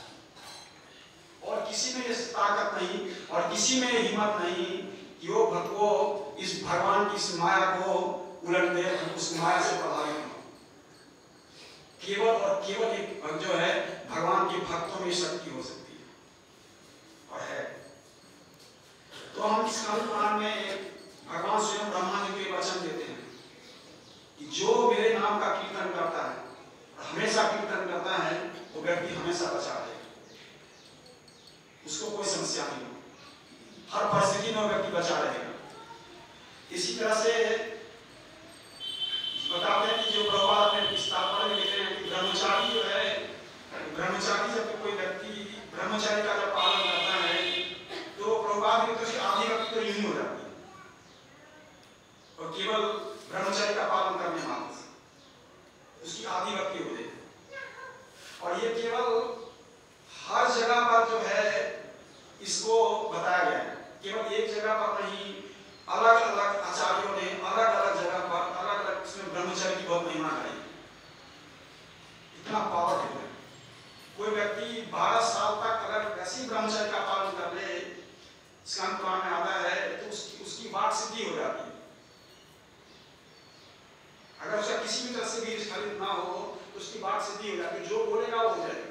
और किसी में इस ताकत नहीं और किसी में हिम्मत नहीं कि वो भक्त को इस भगवान की इस माया को उलट दे, उस माया से प्रभावित हो। केवल और केवल एक जो है भगवान के भक्तों में शक्ति हो सकती है और है। तो हम इस पुराण में भगवान स्वयं ब्रह्मा जी के वचन देते हैं कि जो मेरे नाम का कीर्तन करता है, हमेशा कीर्तन करता है, वो व्यक्ति हमेशा बचा रहेगा, उसको कोई समस्या नहीं हो, हर परिस्थिति में वो व्यक्ति बचा रहेगा। इसी तरह से बताते हैं कि जो प्रभुपाद अपने स्थापना में लिखते हैं कि ब्रह्मचारी जो है, ब्रह्मचारी जब कोई व्यक्ति ब्रह्मचारी का जब पालन करता है केवल ब्रह्मचर्य का पालन करने मात्र से उसकी आदि भक्ति हो जाए। और ये केवल हर जगह पर जो है इसको बताया गया है, केवल एक जगह पर नहीं, अलग अलग आचार्यों ने अलग अलग जगह पर अलग अलग इसमें ब्रह्मचर्य की बहुत महिमा करी। इतना पावरफुल है। कोई व्यक्ति 12 साल तक अगर वैसी ब्रह्मचर्य का पालन कर ले, स्कंद पुराण में आता है, तो उसकी वाक सिद्धि हो जाती है। अगर उसका किसी भी तरह से भी स्खलित ना हो तो उसकी वाक सिद्धि हो जाती है, जो बोलेगा वो हो जाएगा।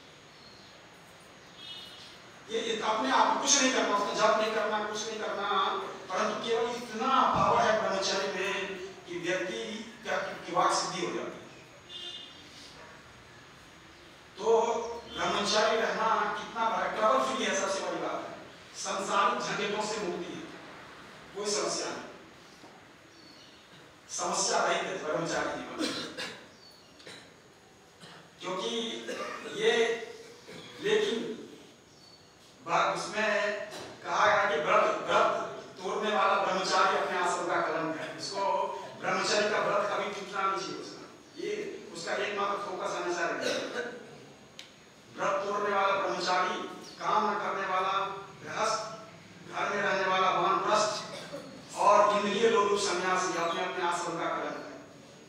ये अपने आप कुछ नहीं करना, उसने जप नहीं करना, कुछ नहीं करना, परंतु केवल इतना पावर है ब्रह्मचर्य में कि व्यक्ति की वाक सिद्धि हो जाती है। तो ब्रह्मचारी रहना कितना ट्रबल फ्री है, सबसे बड़ी बात है। संसारिक झंझटों से मुक्ति है, कोई समस्या नहीं, समस्या रहित है ब्रह्मचारी जीवन। क्योंकि ये लेकिन उसमें कहा गया कि व्रत तोड़ने वाला ब्रह्मचारी अपने आश्रम का कलंक है। इसको ब्रह्मचारी का व्रत कभी टूटना नहीं चाहिए उसका, ये उसका एकमात्र फोकस हमेशा रहेगा। व्रत तोड़ने वाला ब्रह्मचारी, काम न करने वाला गृहस्थ, घर में रहने वाला वानप्रस्थ और इंद्रिय लोलुप सन्यासी अपने अपने आश्रम का कलंक है।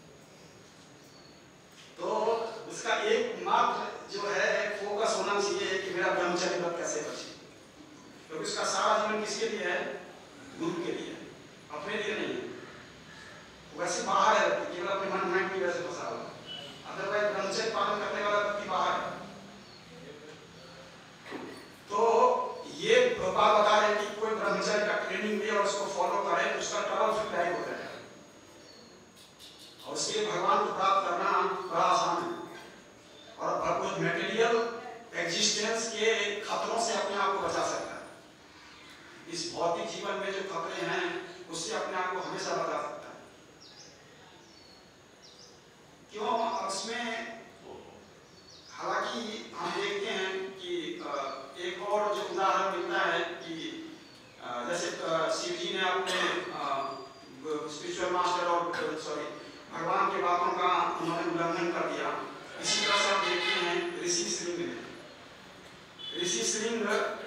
तो उसका एकमात्र जो है फोकस होना चाहिए कि मेरा ब्रह्मचर्य व्रत कैसे बचे, क्योंकि उसका सारा जीवन किसके लिए है? गुरु के लिए, अपने लिए नहीं है। वैसे बाहर है, केवल अपने मन माइंड की वजह से फंसा हुआ है। अदरवाइज ब्रह्मचर्य पालन करने वाला व्यक्ति बाहर है। तो ये बात बता रहे कि कोई ब्रह्मचर्य का ट्रेनिंग ले और उसको फॉलो करे तो उसका ट्रबल फ्री लाइफ हो जाएगा, और उसके भगवान को प्राप्त करना बड़ा आसान है। और भगवत मटेरियल एग्जिस्टेंस के खतरों से अपने आप को बचा सकता है। इस भौतिक जीवन में जो खतरे हैं उससे अपने आप को हमेशा बचा सकता है। क्यों? उसमें हालांकि हम देखते हैं कि एक और जो उदाहरण मिलता है कि जैसे शिव जी ने अपने स्पिरिचुअल मास्टर और भगवान के बातों का उन्होंने उल्लंघन कर दिया। इसी तरह से हम देखते हैं ऋषि श्रृंग में, ऋषि श्रृंग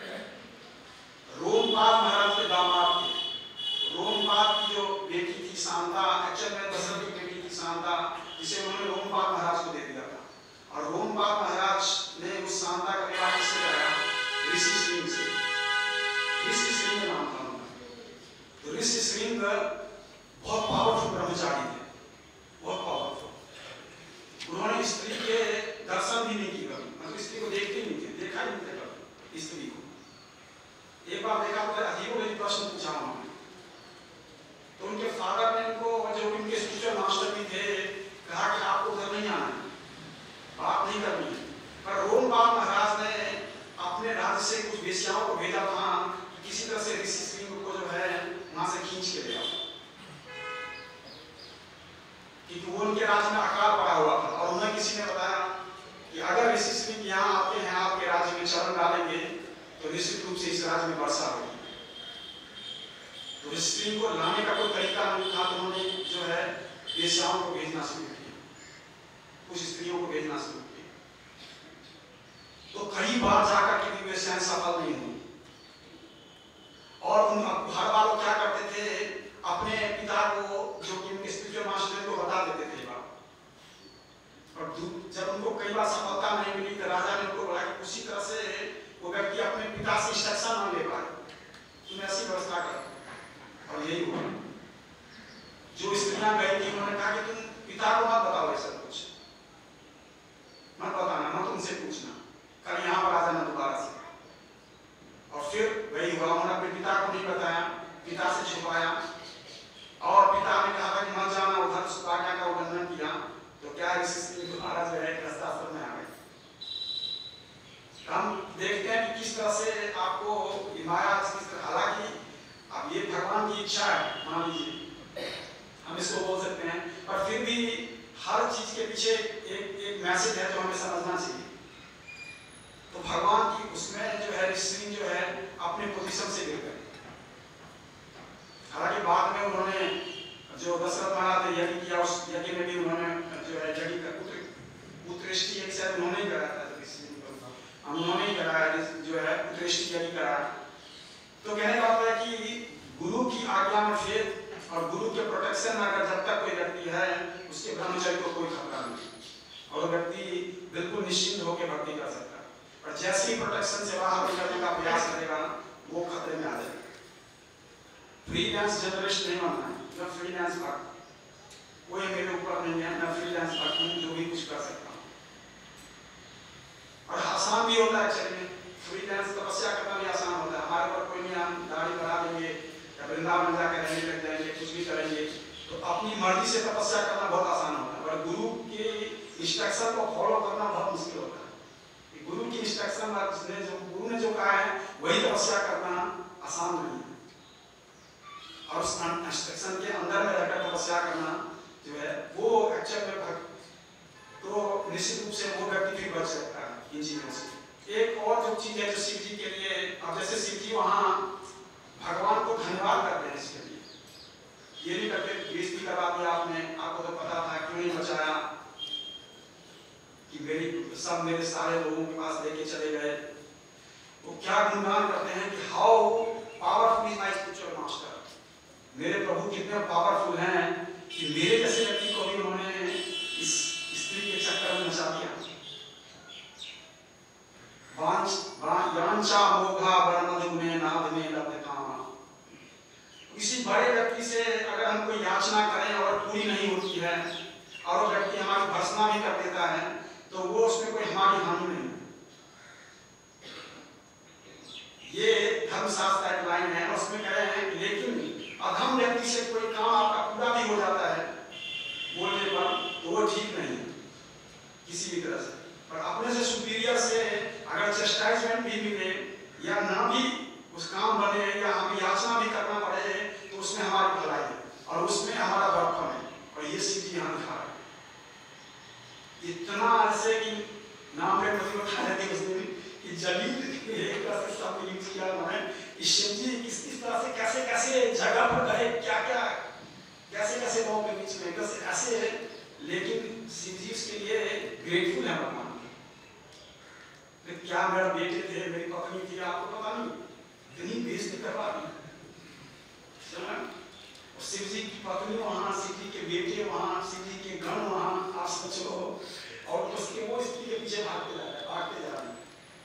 रोमपाद महाराज के दामाद थे। रोमपाद की जो बेटी थी शांता, एक्चुअल में दशरथ की बेटी थी शांता, जिसे उन्होंने रोमपाद महाराज को दे दिया था। और रोमपाद महाराज ने उस शांता का विवाह किससे कराया? ऋषि श्रृंग से। ऋषि श्रृंग नाम था उनका। तो ऋषि श्रृंग बहुत पावरफुल ब्रह्मचारी थे, बहुत पावरफुल। उन्होंने स्त्री के दर्शन भी नहीं किए कभी, मतलब स्त्री को देखते नहीं थे, देखा नहीं थे कभी स्त्री को। एक बार देखा तो अजीब प्रश्न पूछा उन्होंने, तो उनके फादर ने उनको, जो उनके स्पिरिचुअल मास्टर भी थे, कहा कि आपको उधर नहीं आना है, बात नहीं करनी है। पर रोमपाद महाराज ने अपने राज्य से कुछ वेश्याओं को भेजा था, किसी तरह से ऋषि श्रृंग को जो है वहां से खींच के ले आओ, क्योंकि वो उनके राज्य में अकाल पड़ा हुआ था। और उन्हें किसी ने बताया कि अगर ऋषि श्रृंग यहाँ आते हैं, आपके राज्य में चरण डालेंगे तो निश्चित रूप से इस राज्य में वर्षा होगी। तो ऋषि श्रृंग को लाने का कोई तरीका नहीं था, तो उन्होंने जो है वेश्याओं को भेजना शुरू किया, कुछ स्त्रियों को भेजना शुरू किया। तो कई बार जाकर के भी वेश्याएं सफल नहीं हुई। और उन घर वालों क्या करते थे, अपने पिता को, जो कि उनके स्पिरिचुअल मास्टर को बता देते थे बात। और जब उनको कई बार सफलता नहीं मिली तो राजा ने उनको बोला कि उसी तरह से वो व्यक्ति अपने पिता से इंस्ट्रक्शन न ले पाए, तुम ऐसी व्यवस्था करो। और यही हुआ। जो स्त्रियां गई थी उन्होंने कहा कि तुम पिता को मत बताओ, ऐसा कुछ मत बताना, मत उनसे पूछना, कल यहाँ पर आ जाना दोबारा से। और फिर वही हुआ, उन्होंने अपने पिता को नहीं बताया, पिता से छुपाया। और पिता ने कहा था कि मत जाना उधर, उस आज्ञा का उल्लंघन किया। तो क्या ऋषि श्रृंग महाराज जो है गृहस्थाश्रम में आ गए। हम देखते हैं कि किस तरह से आपको माया, हालांकि अब ये भगवान की इच्छा है, मान लीजिए हम इसको बोल सकते हैं, पर फिर भी हर चीज के पीछे एक मैसेज है जो हमें समझना चाहिए। तो भगवान की उसमें जो है ऋषि श्रृंग जो है अपने पोजीशन से गिर गए। हालांकि बाद में उन्होंने जो दशरथ महाराज ने यज्ञ किया, उस यज्ञ में भी उन्होंने जो है यज्ञ का पुत्रेष्टि एक शायद उन्होंने ही कराया था, उन्होंने ही कराया जो है पुत्रेष्टि यज्ञ कराया। तो कहने का मतलब है कि गुरु की आज्ञा में फेथ और गुरु के प्रोटेक्शन में अगर जब तक कोई व्यक्ति है उसके ब्रह्मचर्य को कोई खतरा नहीं और व्यक्ति बिल्कुल निश्चिंत होकर भक्ति कर सकता है। और जैसे ही प्रोटेक्शन से बाहर निकलने का प्रयास करेगा वो खतरे में आ जाएगा। फ्रीलांस जर्नलिस्ट नहीं बनना है, मैं फ्रीलांस भक्त, कोई मेरे ऊपर नहीं है, मैं फ्रीलांस भक्त हूँ, जो भी कुछ कर सकता हूँ। और आसान भी होता है चलिए, फ्रीलांस तपस्या करना भी आसान होता है। हमारे ऊपर कोई नहीं, हम दाढ़ी बढ़ा देंगे या वृंदावन जाकर रहने लग जाएंगे, कुछ भी करेंगे, तो अपनी मर्जी से तपस्या करना बहुत आसान होता है। और गुरु के इंस्ट्रक्शन को फॉलो करना बहुत मुश्किल होता है। गुरु की इंस्ट्रक्शन ने जो गुरु ने जो कहा है वही तपस्या करना आसान नहीं है। और उस इंस्ट्रक्शन के अंदर में रहकर तपस्या करना जो है वो एक्चुअल में भक्त, तो निश्चित रूप से वो व्यक्ति भी बच सकता है इन चीजों से। एक और जो चीज है जो शिव जी के लिए, अब जैसे शिव जी वहाँ भगवान को धन्यवाद करते हैं इसके लिए, ये नहीं करते बेइज्जती करवा दिया आपने, आपको तो पता था, क्यों नहीं बचाया, कि मेरी सब मेरे सारे लोगों के पास लेके चले गए। वो क्या गुणगान करते हैं कि how powerful is my spiritual master, मेरे प्रभु कितने पावरफुल हैं कि मेरे जैसे व्यक्ति को भी उन्होंने इस स्त्री के चक्कर में नचा दिया। वांछा मोघा वर्णमधु में नाद में लब्ध कामा, किसी बड़े व्यक्ति से अगर हम कोई याचना करें और पूरी नहीं होती है और वो व्यक्ति हमारी भर्त्सना भी कर देता है तो वो उसमें कोई हमारी हानि नहीं। ये धर्मशास्त्र एक लाइन है, उसमें कह रहे हैं लेकिन अधम व्यक्ति से कोई काम आपका पूरा भी हो जाता है बोलने पर तो वो ठीक नहीं है किसी भी तरह से। पर अपने से सुपीरियर से अगर चेस्टाइजमेंट भी मिले या ना भी उस काम बने या हमें याचना भी करना पड़े तो उसमें हमारी भलाई है और उसमें हमारा बड़प्पन है। और ये सीधी यहाँ लिखा है इतना ऐसे कि नाम पे मुझे बताया था उसने भी कि जलील एक तरह से सब यूज किया उन्होंने कि शिव जी किस तरह से कैसे कैसे जगह पर गए, क्या क्या कैसे कैसे लोगों के बीच में कैसे ऐसे, लेकिन शिव जी उसके लिए ग्रेटफुल है भगवान। क्या मेरा बेटे थे, मेरी पत्नी थी, आपको पता नहीं इतनी बेइज्जती करवा दी। शिव जी की पत्नी वहाँ, शिव जी के बेटे वहाँ, शिव जी के गण वहाँ, आप सोचो, और उसके वो स्त्री के पीछे भागते जा रहे हैं।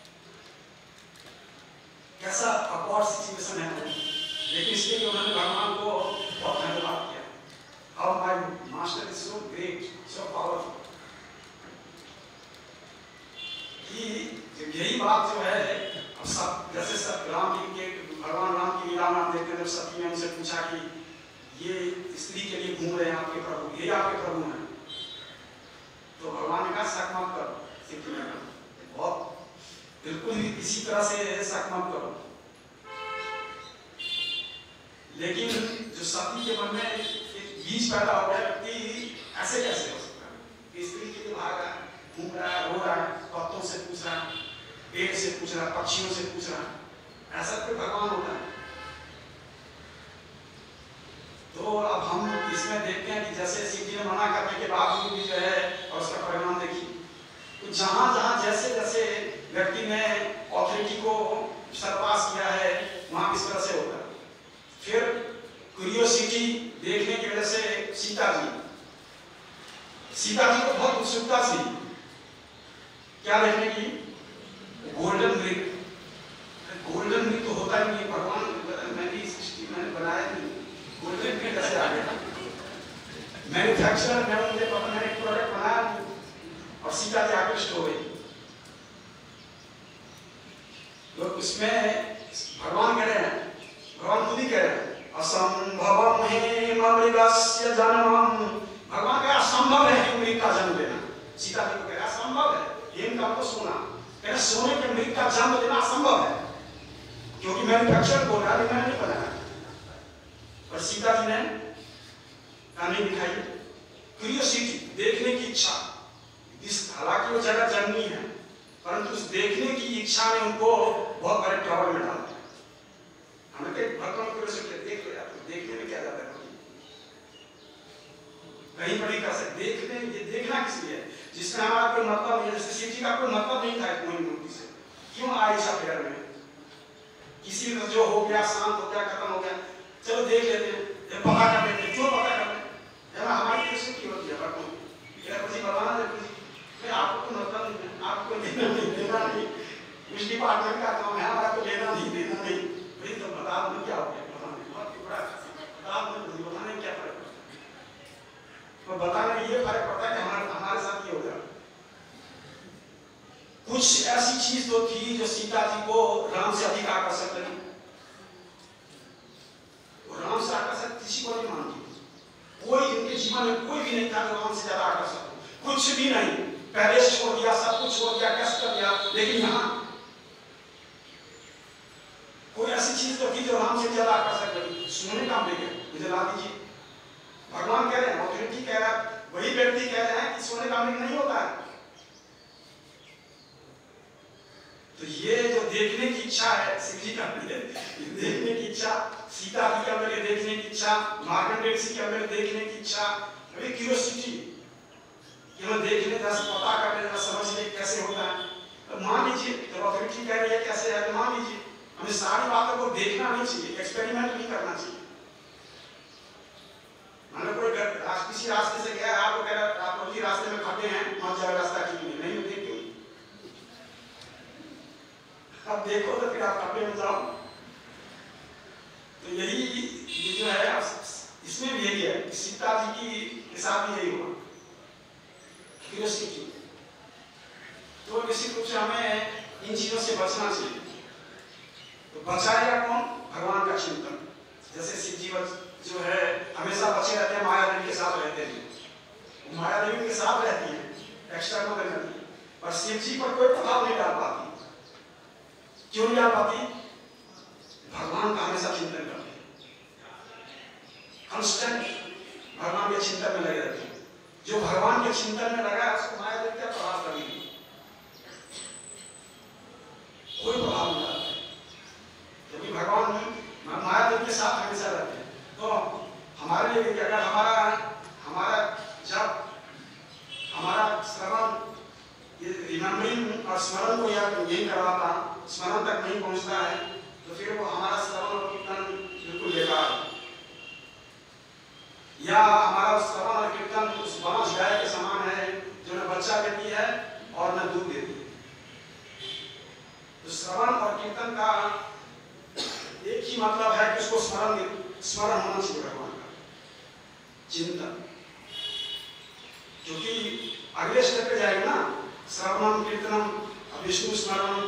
कैसा अपॉर्ड सिचुएशन है। लेकिन इसके लिए उन्होंने भगवान को बहुत धन्यवाद किया। How my master is so great, so powerful। कि यही बात जो है, अब सब जैसे सब राम जी के भगवान राम की लीला में देखते हैं, जब सती ने उनसे पूछा कि ये स्त्री के लिए घूम रहे हैं आपके प्रभु, ये आपके प्रभु हैं, तो भगवान ने कहा शक मत करो, सिद्धि में बहुत बिल्कुल इसी तरह से शक मत करो। लेकिन जो सती के मन में एक बीज पैदा हो गया कि ऐसे कैसे हो सकता है, स्त्री के लिए भाग रहा है, घूम रहा है, रो रहा है, पत्तों से पूछ रहा है, पेड़ से पूछ रहा है, पक्षियों से पूछ रहा है, ऐसा कोई भगवान होता है। तो अब हम इसमें देखते हैं कि जैसे शिव जी ने मना करने के बावजूद भी जो है और उसका परिणाम देखिए, तो जहां जहां जैसे जैसे व्यक्ति ने ऑथोरिटी को सरपास किया है वहां किस तरह से होता है। फिर क्यूरियोसिटी देखने की वजह से सीता जी को बहुत उत्सुकता थी क्या देखने की, गोल्डन मृग। गोल्डन मृग तो होता ही नहीं, भगवान मैंने इस सृष्टि मैंने बनाया नहीं, गोल्डन मृग कैसे आ गया। मैन्युफैक्चरर ने मुझे पता, मैंने एक प्रोडक्ट बनाया और सीता जी आकृष्ट हो गई। तो उसमें भगवान कह रहे हैं, भगवान खुद ही कह रहे हैं असंभवम हेम मृगस्य जन्मम, भगवान कह असंभव है कि मृग का जन्म लेना। सीता जी को कह रहा असंभव है, हेम का तो सोना, कह रहा सोने के मृग का जन्म लेना असंभव है क्योंकि मैन्युफैक्चरर बोल रहा है मैंने नहीं बनाया। और सीता जी ने कहानी दिखाई, क्यूरियोसिटी देखने की इच्छा, हालांकि वो जगह जननी है परंतु उस देखने की इच्छा ने उनको बहुत बड़े ट्रबल में डाल दिया। हमें कई भक्तों को देख लो यार, देखने में क्या जाता है, कर सकते। देखने ये देखना किस लिए है जिसमें हमारा कोई मतलब नहीं है। जैसे शिव जी का कोई मतलब नहीं था कोई मूर्ति से, क्यों आई इस अफेयर में? किसी में जो हो गया शांत हो गया खत्म हो गया, चलो देख लेते हैं, पता कर लेते हैं। क्यों पता कर लेते हैं? हमारी कृष्ण की होती है बट कुछ बताना जरूरी है। आपको कोई मतलब नहीं है, आपको लेना नहीं देना नहीं, उस डिपार्टमेंट का काम है, हमारा तो लेना नहीं देना नहीं। भाई तो बता दो क्या हो गया, बता दो बताने क्या फर्क पड़ता है? तो बताने में ये फर्क पड़ता है कि हमारे साथ ये हो गया। कुछ ऐसी चीज तो थी जो सीता जी को राम से अधिक आकर्षक लगी। राम से आकर्षक किसी को नहीं मानती, कोई इनके जीवन में कोई भी नहीं था जो राम से ज्यादा आकर्षक हो। कुछ भी नहीं, पहले छोड़ दिया, सब कुछ छोड़ दिया, कष्ट कर दिया, लेकिन यहाँ कोई ऐसी चीज तो थी जो राम से ज्यादा आकर्षक लगी। सोने का मिल गया, मुझे ला दीजिए। भगवान कह रहे हैं, ऑथोरिटी कह रहा है, वही व्यक्ति कह रहे हैं कि सोने का मिल नहीं होता है। तो ये जो देखने की इच्छा है शिव जी का, देखने की इच्छा, सीता जी के अंदर देखने की इच्छा, मार्कंडेय ऋषि के अंदर देखने की इच्छा, अभी क्यूरियोसिटी कि मैं देख ले, दस पता कर ले, समझ ले कैसे होता है। तो मान लीजिए जब ऑथोरिटी कह रही है कैसे है, तो मान लीजिए हमें सारी बातों को देखना नहीं चाहिए, एक्सपेरिमेंट नहीं करना चाहिए। मान लो कोई किसी रास्ते से गया, आपको कह रहा आप उसी रास्ते में खड़े हैं, वहां जाए रास्ता ठीक नहीं देख क्यों? अब देखो तो फिर आप खड़े में जाओ। तो यही ये जो है इसमें भी यही है, सीता जी के साथ भी यही हुआ, क्यूरियोसिटी। तो निश्चित रूप से हमें इन चीजों से बचना चाहिए। तो बचाएगा कौन? भगवान का चिंतन। जैसे शिव जी जो है हमेशा बचे रहते हैं, माया देवी के साथ रहते हैं, माया देवी के साथ रहती है, एक्सटर्नल एनर्जी, पर शिव जी पर कोई प्रभाव नहीं डाल पाती। क्यों नहीं डाल पाती? भगवान का हमेशा चिंतन करते हैं, कांस्टेंट भगवान के चिंतन में लगे रहते हैं। जो भगवान के चिंतन में लगा है उसको माया देवी क्या प्रभाव करेगी? कोई प्रभाव नहीं डालता, क्योंकि भगवान माया देवी के साथ हमेशा रहते हैं। तो हमारे लिए भी अगर हमारा जब हमारा श्रवण ये रिमेम्बरिंग और स्मरण को याद नहीं करवाता, स्मरण तक नहीं पहुंचता है, तो फिर वो हमारा श्रवण और कीर्तन बिल्कुल बेकार है। या हमारा श्रवण और कीर्तन उस बांस गाय के समान है जो न बच्चा देती है और न दूध देती है। तो श्रवण और कीर्तन का एक ही मतलब है कि उसको स्मरण होना चाहिए, भगवान का चिंतन। क्योंकि अगले स्टेप पे जाएगा ना, श्रवणम कीर्तनम विष्णु स्मरण,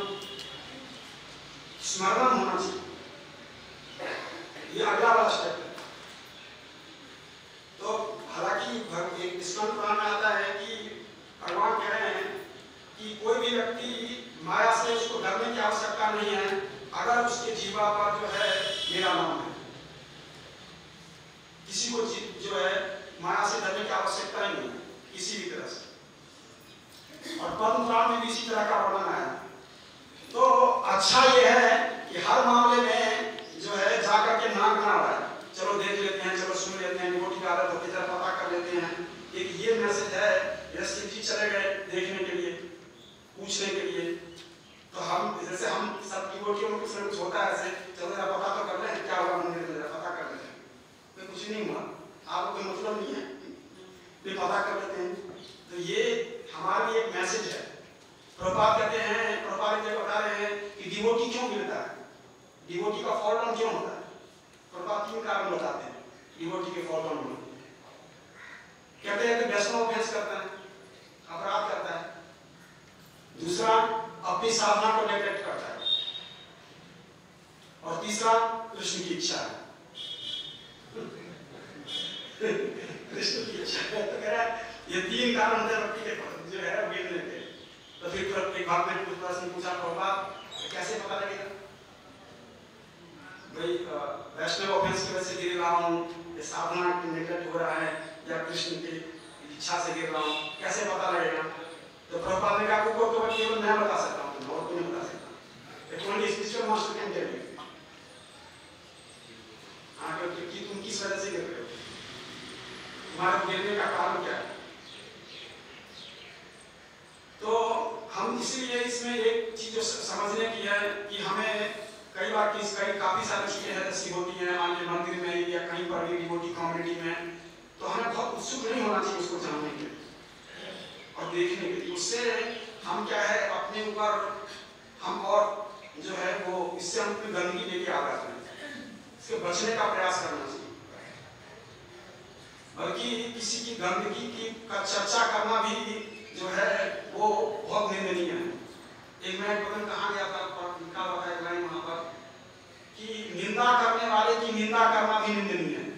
स्मरण होना चाहिए, ये अगला वाला स्टेप है। तो हालांकि एक स्कंद पुराण में आता है कि भगवान कह रहे हैं कि कोई भी व्यक्ति माया से उसको डरने की आवश्यकता नहीं है अगर उसके जीवा पर जो है मेरा नाम है। किसी को जो है माया से डरने की आवश्यकता ही नहीं है किसी भी तरह से। और पद्म पुराण में भी इसी तरह का वर्णन आया। तो अच्छा ये है कि हर मामले में जो है जाकर के नाक ना उड़ाए, चलो देख लेते हैं, चलो सुन लेते हैं, डिवोटी का आदत होती है, पता कर लेते हैं। एक ये मैसेज है, शिव जी चले गए देखने के लिए, पूछने के लिए, तो हम जैसे हम सब डिवोटियों में कुछ न कुछ होता है ऐसे, चलो जरा पता तो कर लें क्या हुआ मंदिर में, जरा पता कर लेते हैं। तो कुछ नहीं हुआ, आपको कोई मतलब नहीं है, फिर पता कर लेते हैं। तो ये हमारे लिए एक मैसेज है। प्रभुपाद कहते हैं, प्रभुपाद जी बता रहे हैं कि डिवोटी क्यों मिलता है, डिवोटी का फॉल डाउन क्यों होता है। प्रभुपाद 3 कारण बताते हैं डिवोटी के फॉल डाउन में। कहते हैं कि वैष्णव ऑफेंस करता है, अपराध करता है, दूसरा अपनी साधना को नेग्लेक्ट करता है, और तीसरा कृष्ण की इच्छा है। कृष्ण की इच्छा है, तो कह रहा है ये 3 कारण होते हैं व्यक्ति के जो है गिरने के। तो फिर एक भाग में कुछ प्रश्न पूछा, प्रभुपाद कैसे पता लगेगा भाई वैष्णव ऑफेंस की वजह से गिर रहा हूँ, ये साधना नेग्लेक्ट हो रहा है, या कृष्ण की इच्छा से गिर रहा हूँ, कैसे पता लगेगा। तो प्रभुपाद ने कहा को केवल मैं बता सकता हूँ, और कोई नहीं बता सकता। It only spiritual master can tell you. हाँ, क्योंकि तुम किस वजह से गिर रहे हो, तुम्हारे गिरने का कारण क्या है। जो समझने की है कि हमें कई बार काफी सारी चीजें ऐसी होती हैं, मान लीजिए मंदिर में या कहीं पर भी डिवोटी कम्युनिटी में, तो हमें बहुत उत्सुक नहीं होना चाहिए उसको जानने के और देखने के लिए। उससे हम क्या है अपने ऊपर हम और जो है वो इससे हम अपनी गंदगी लेके आ जाते हैं, इसके बचने का प्रयास करना चाहिए। बल्कि किसी की गंदगी की चर्चा करना भी जो है वो बहुत निंदनीय है। एक मैं पता कहाँ गया था, लिखा हुआ था एक लाइन वहां पर कि निंदा करने वाले की निंदा करना भी निंदनीय है।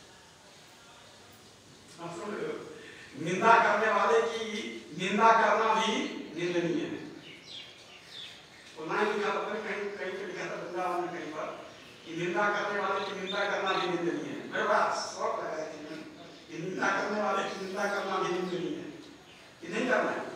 निंदा करने वाले की निंदा करना भी निंदनीय है। वो लाइन लिखा था कहीं कहीं पे लिखा था वृंदावन में कहीं पर कि निंदा करने वाले की निंदा करना भी निंदनीय है। मेरे पास शौक लगा कि निंदा करने वाले की निंदा करना भी निंदनीय है कि नहीं करना है।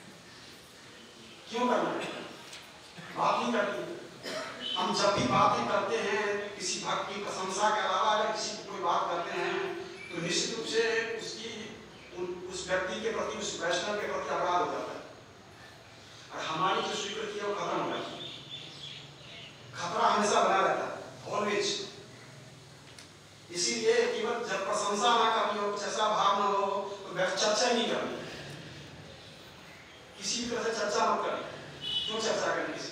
क्यों करना है? बात नहीं करती। हम जब भी बातें करते हैं किसी भक्त की प्रशंसा के अलावा अगर किसी को कोई बात करते हैं तो निश्चित रूप से उसकी उस व्यक्ति के प्रति, उस वैष्णव के प्रति अपराध हो जाता है और हमारी जो स्वीकृति है वो खत्म हो जाती है। खतरा हमेशा बना रहता है, ऑलवेज। इसीलिए केवल जब प्रशंसा ना करनी हो, कुछ ऐसा भाव ना हो तो चर्चा नहीं करनी, किसी भी तरह से चर्चा मत करें। क्यों चर्चा करें किसी?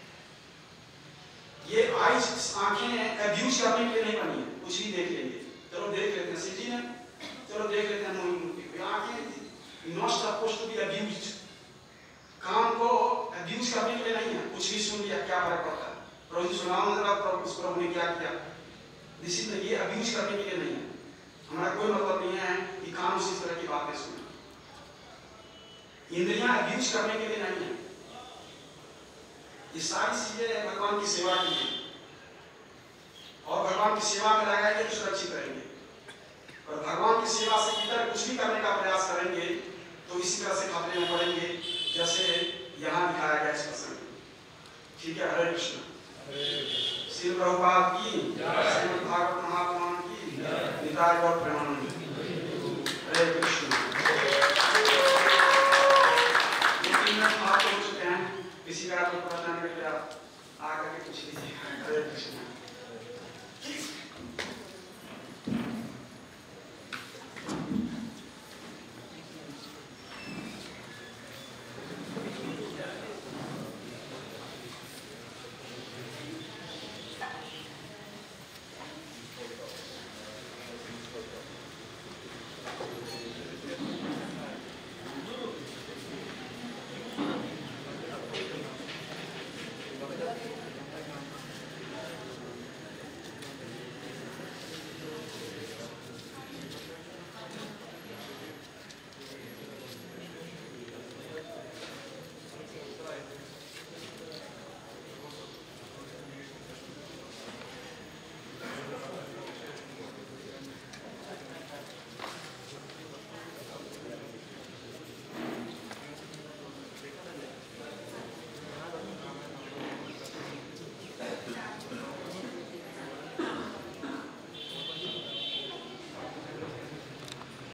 ये आइज आंखें अब्यूज करने के लिए नहीं बनी है, कुछ भी देख लेंगे, चलो देख लेते हैं शिव जी ने, चलो देख लेते हैं मोहिनी मूर्ति को। आंखें not supposed to be abused, कान को अब्यूज करने के लिए नहीं है। कुछ भी सुन लिया क्या फर्क पड़ता है? प्रभु जी सुनाओ जरा प्रभु ने क्या किया। निश्चित ये अब्यूज करने के लिए नहीं है। हमारा कोई मतलब नहीं है कि कान उसी तरह की बातें सुने। इंद्रियां अब्यूज करने के लिए नहीं है। ये सारी चीजें भगवान की सेवा के लिए और भगवान की सेवा में लगाएंगे तो सुरक्षित रहेंगे, और भगवान की सेवा से इधर कुछ भी करने का प्रयास करेंगे तो इसी तरह से खतरे में पड़ेंगे जैसे यहाँ दिखाया गया इस प्रसंग। ठीक है, हरे कृष्ण। श्री प्रभुपाद की, श्रीमद् भागवत महापुराण की, निताय गौर प्रेमानंद। हरे कृष्ण।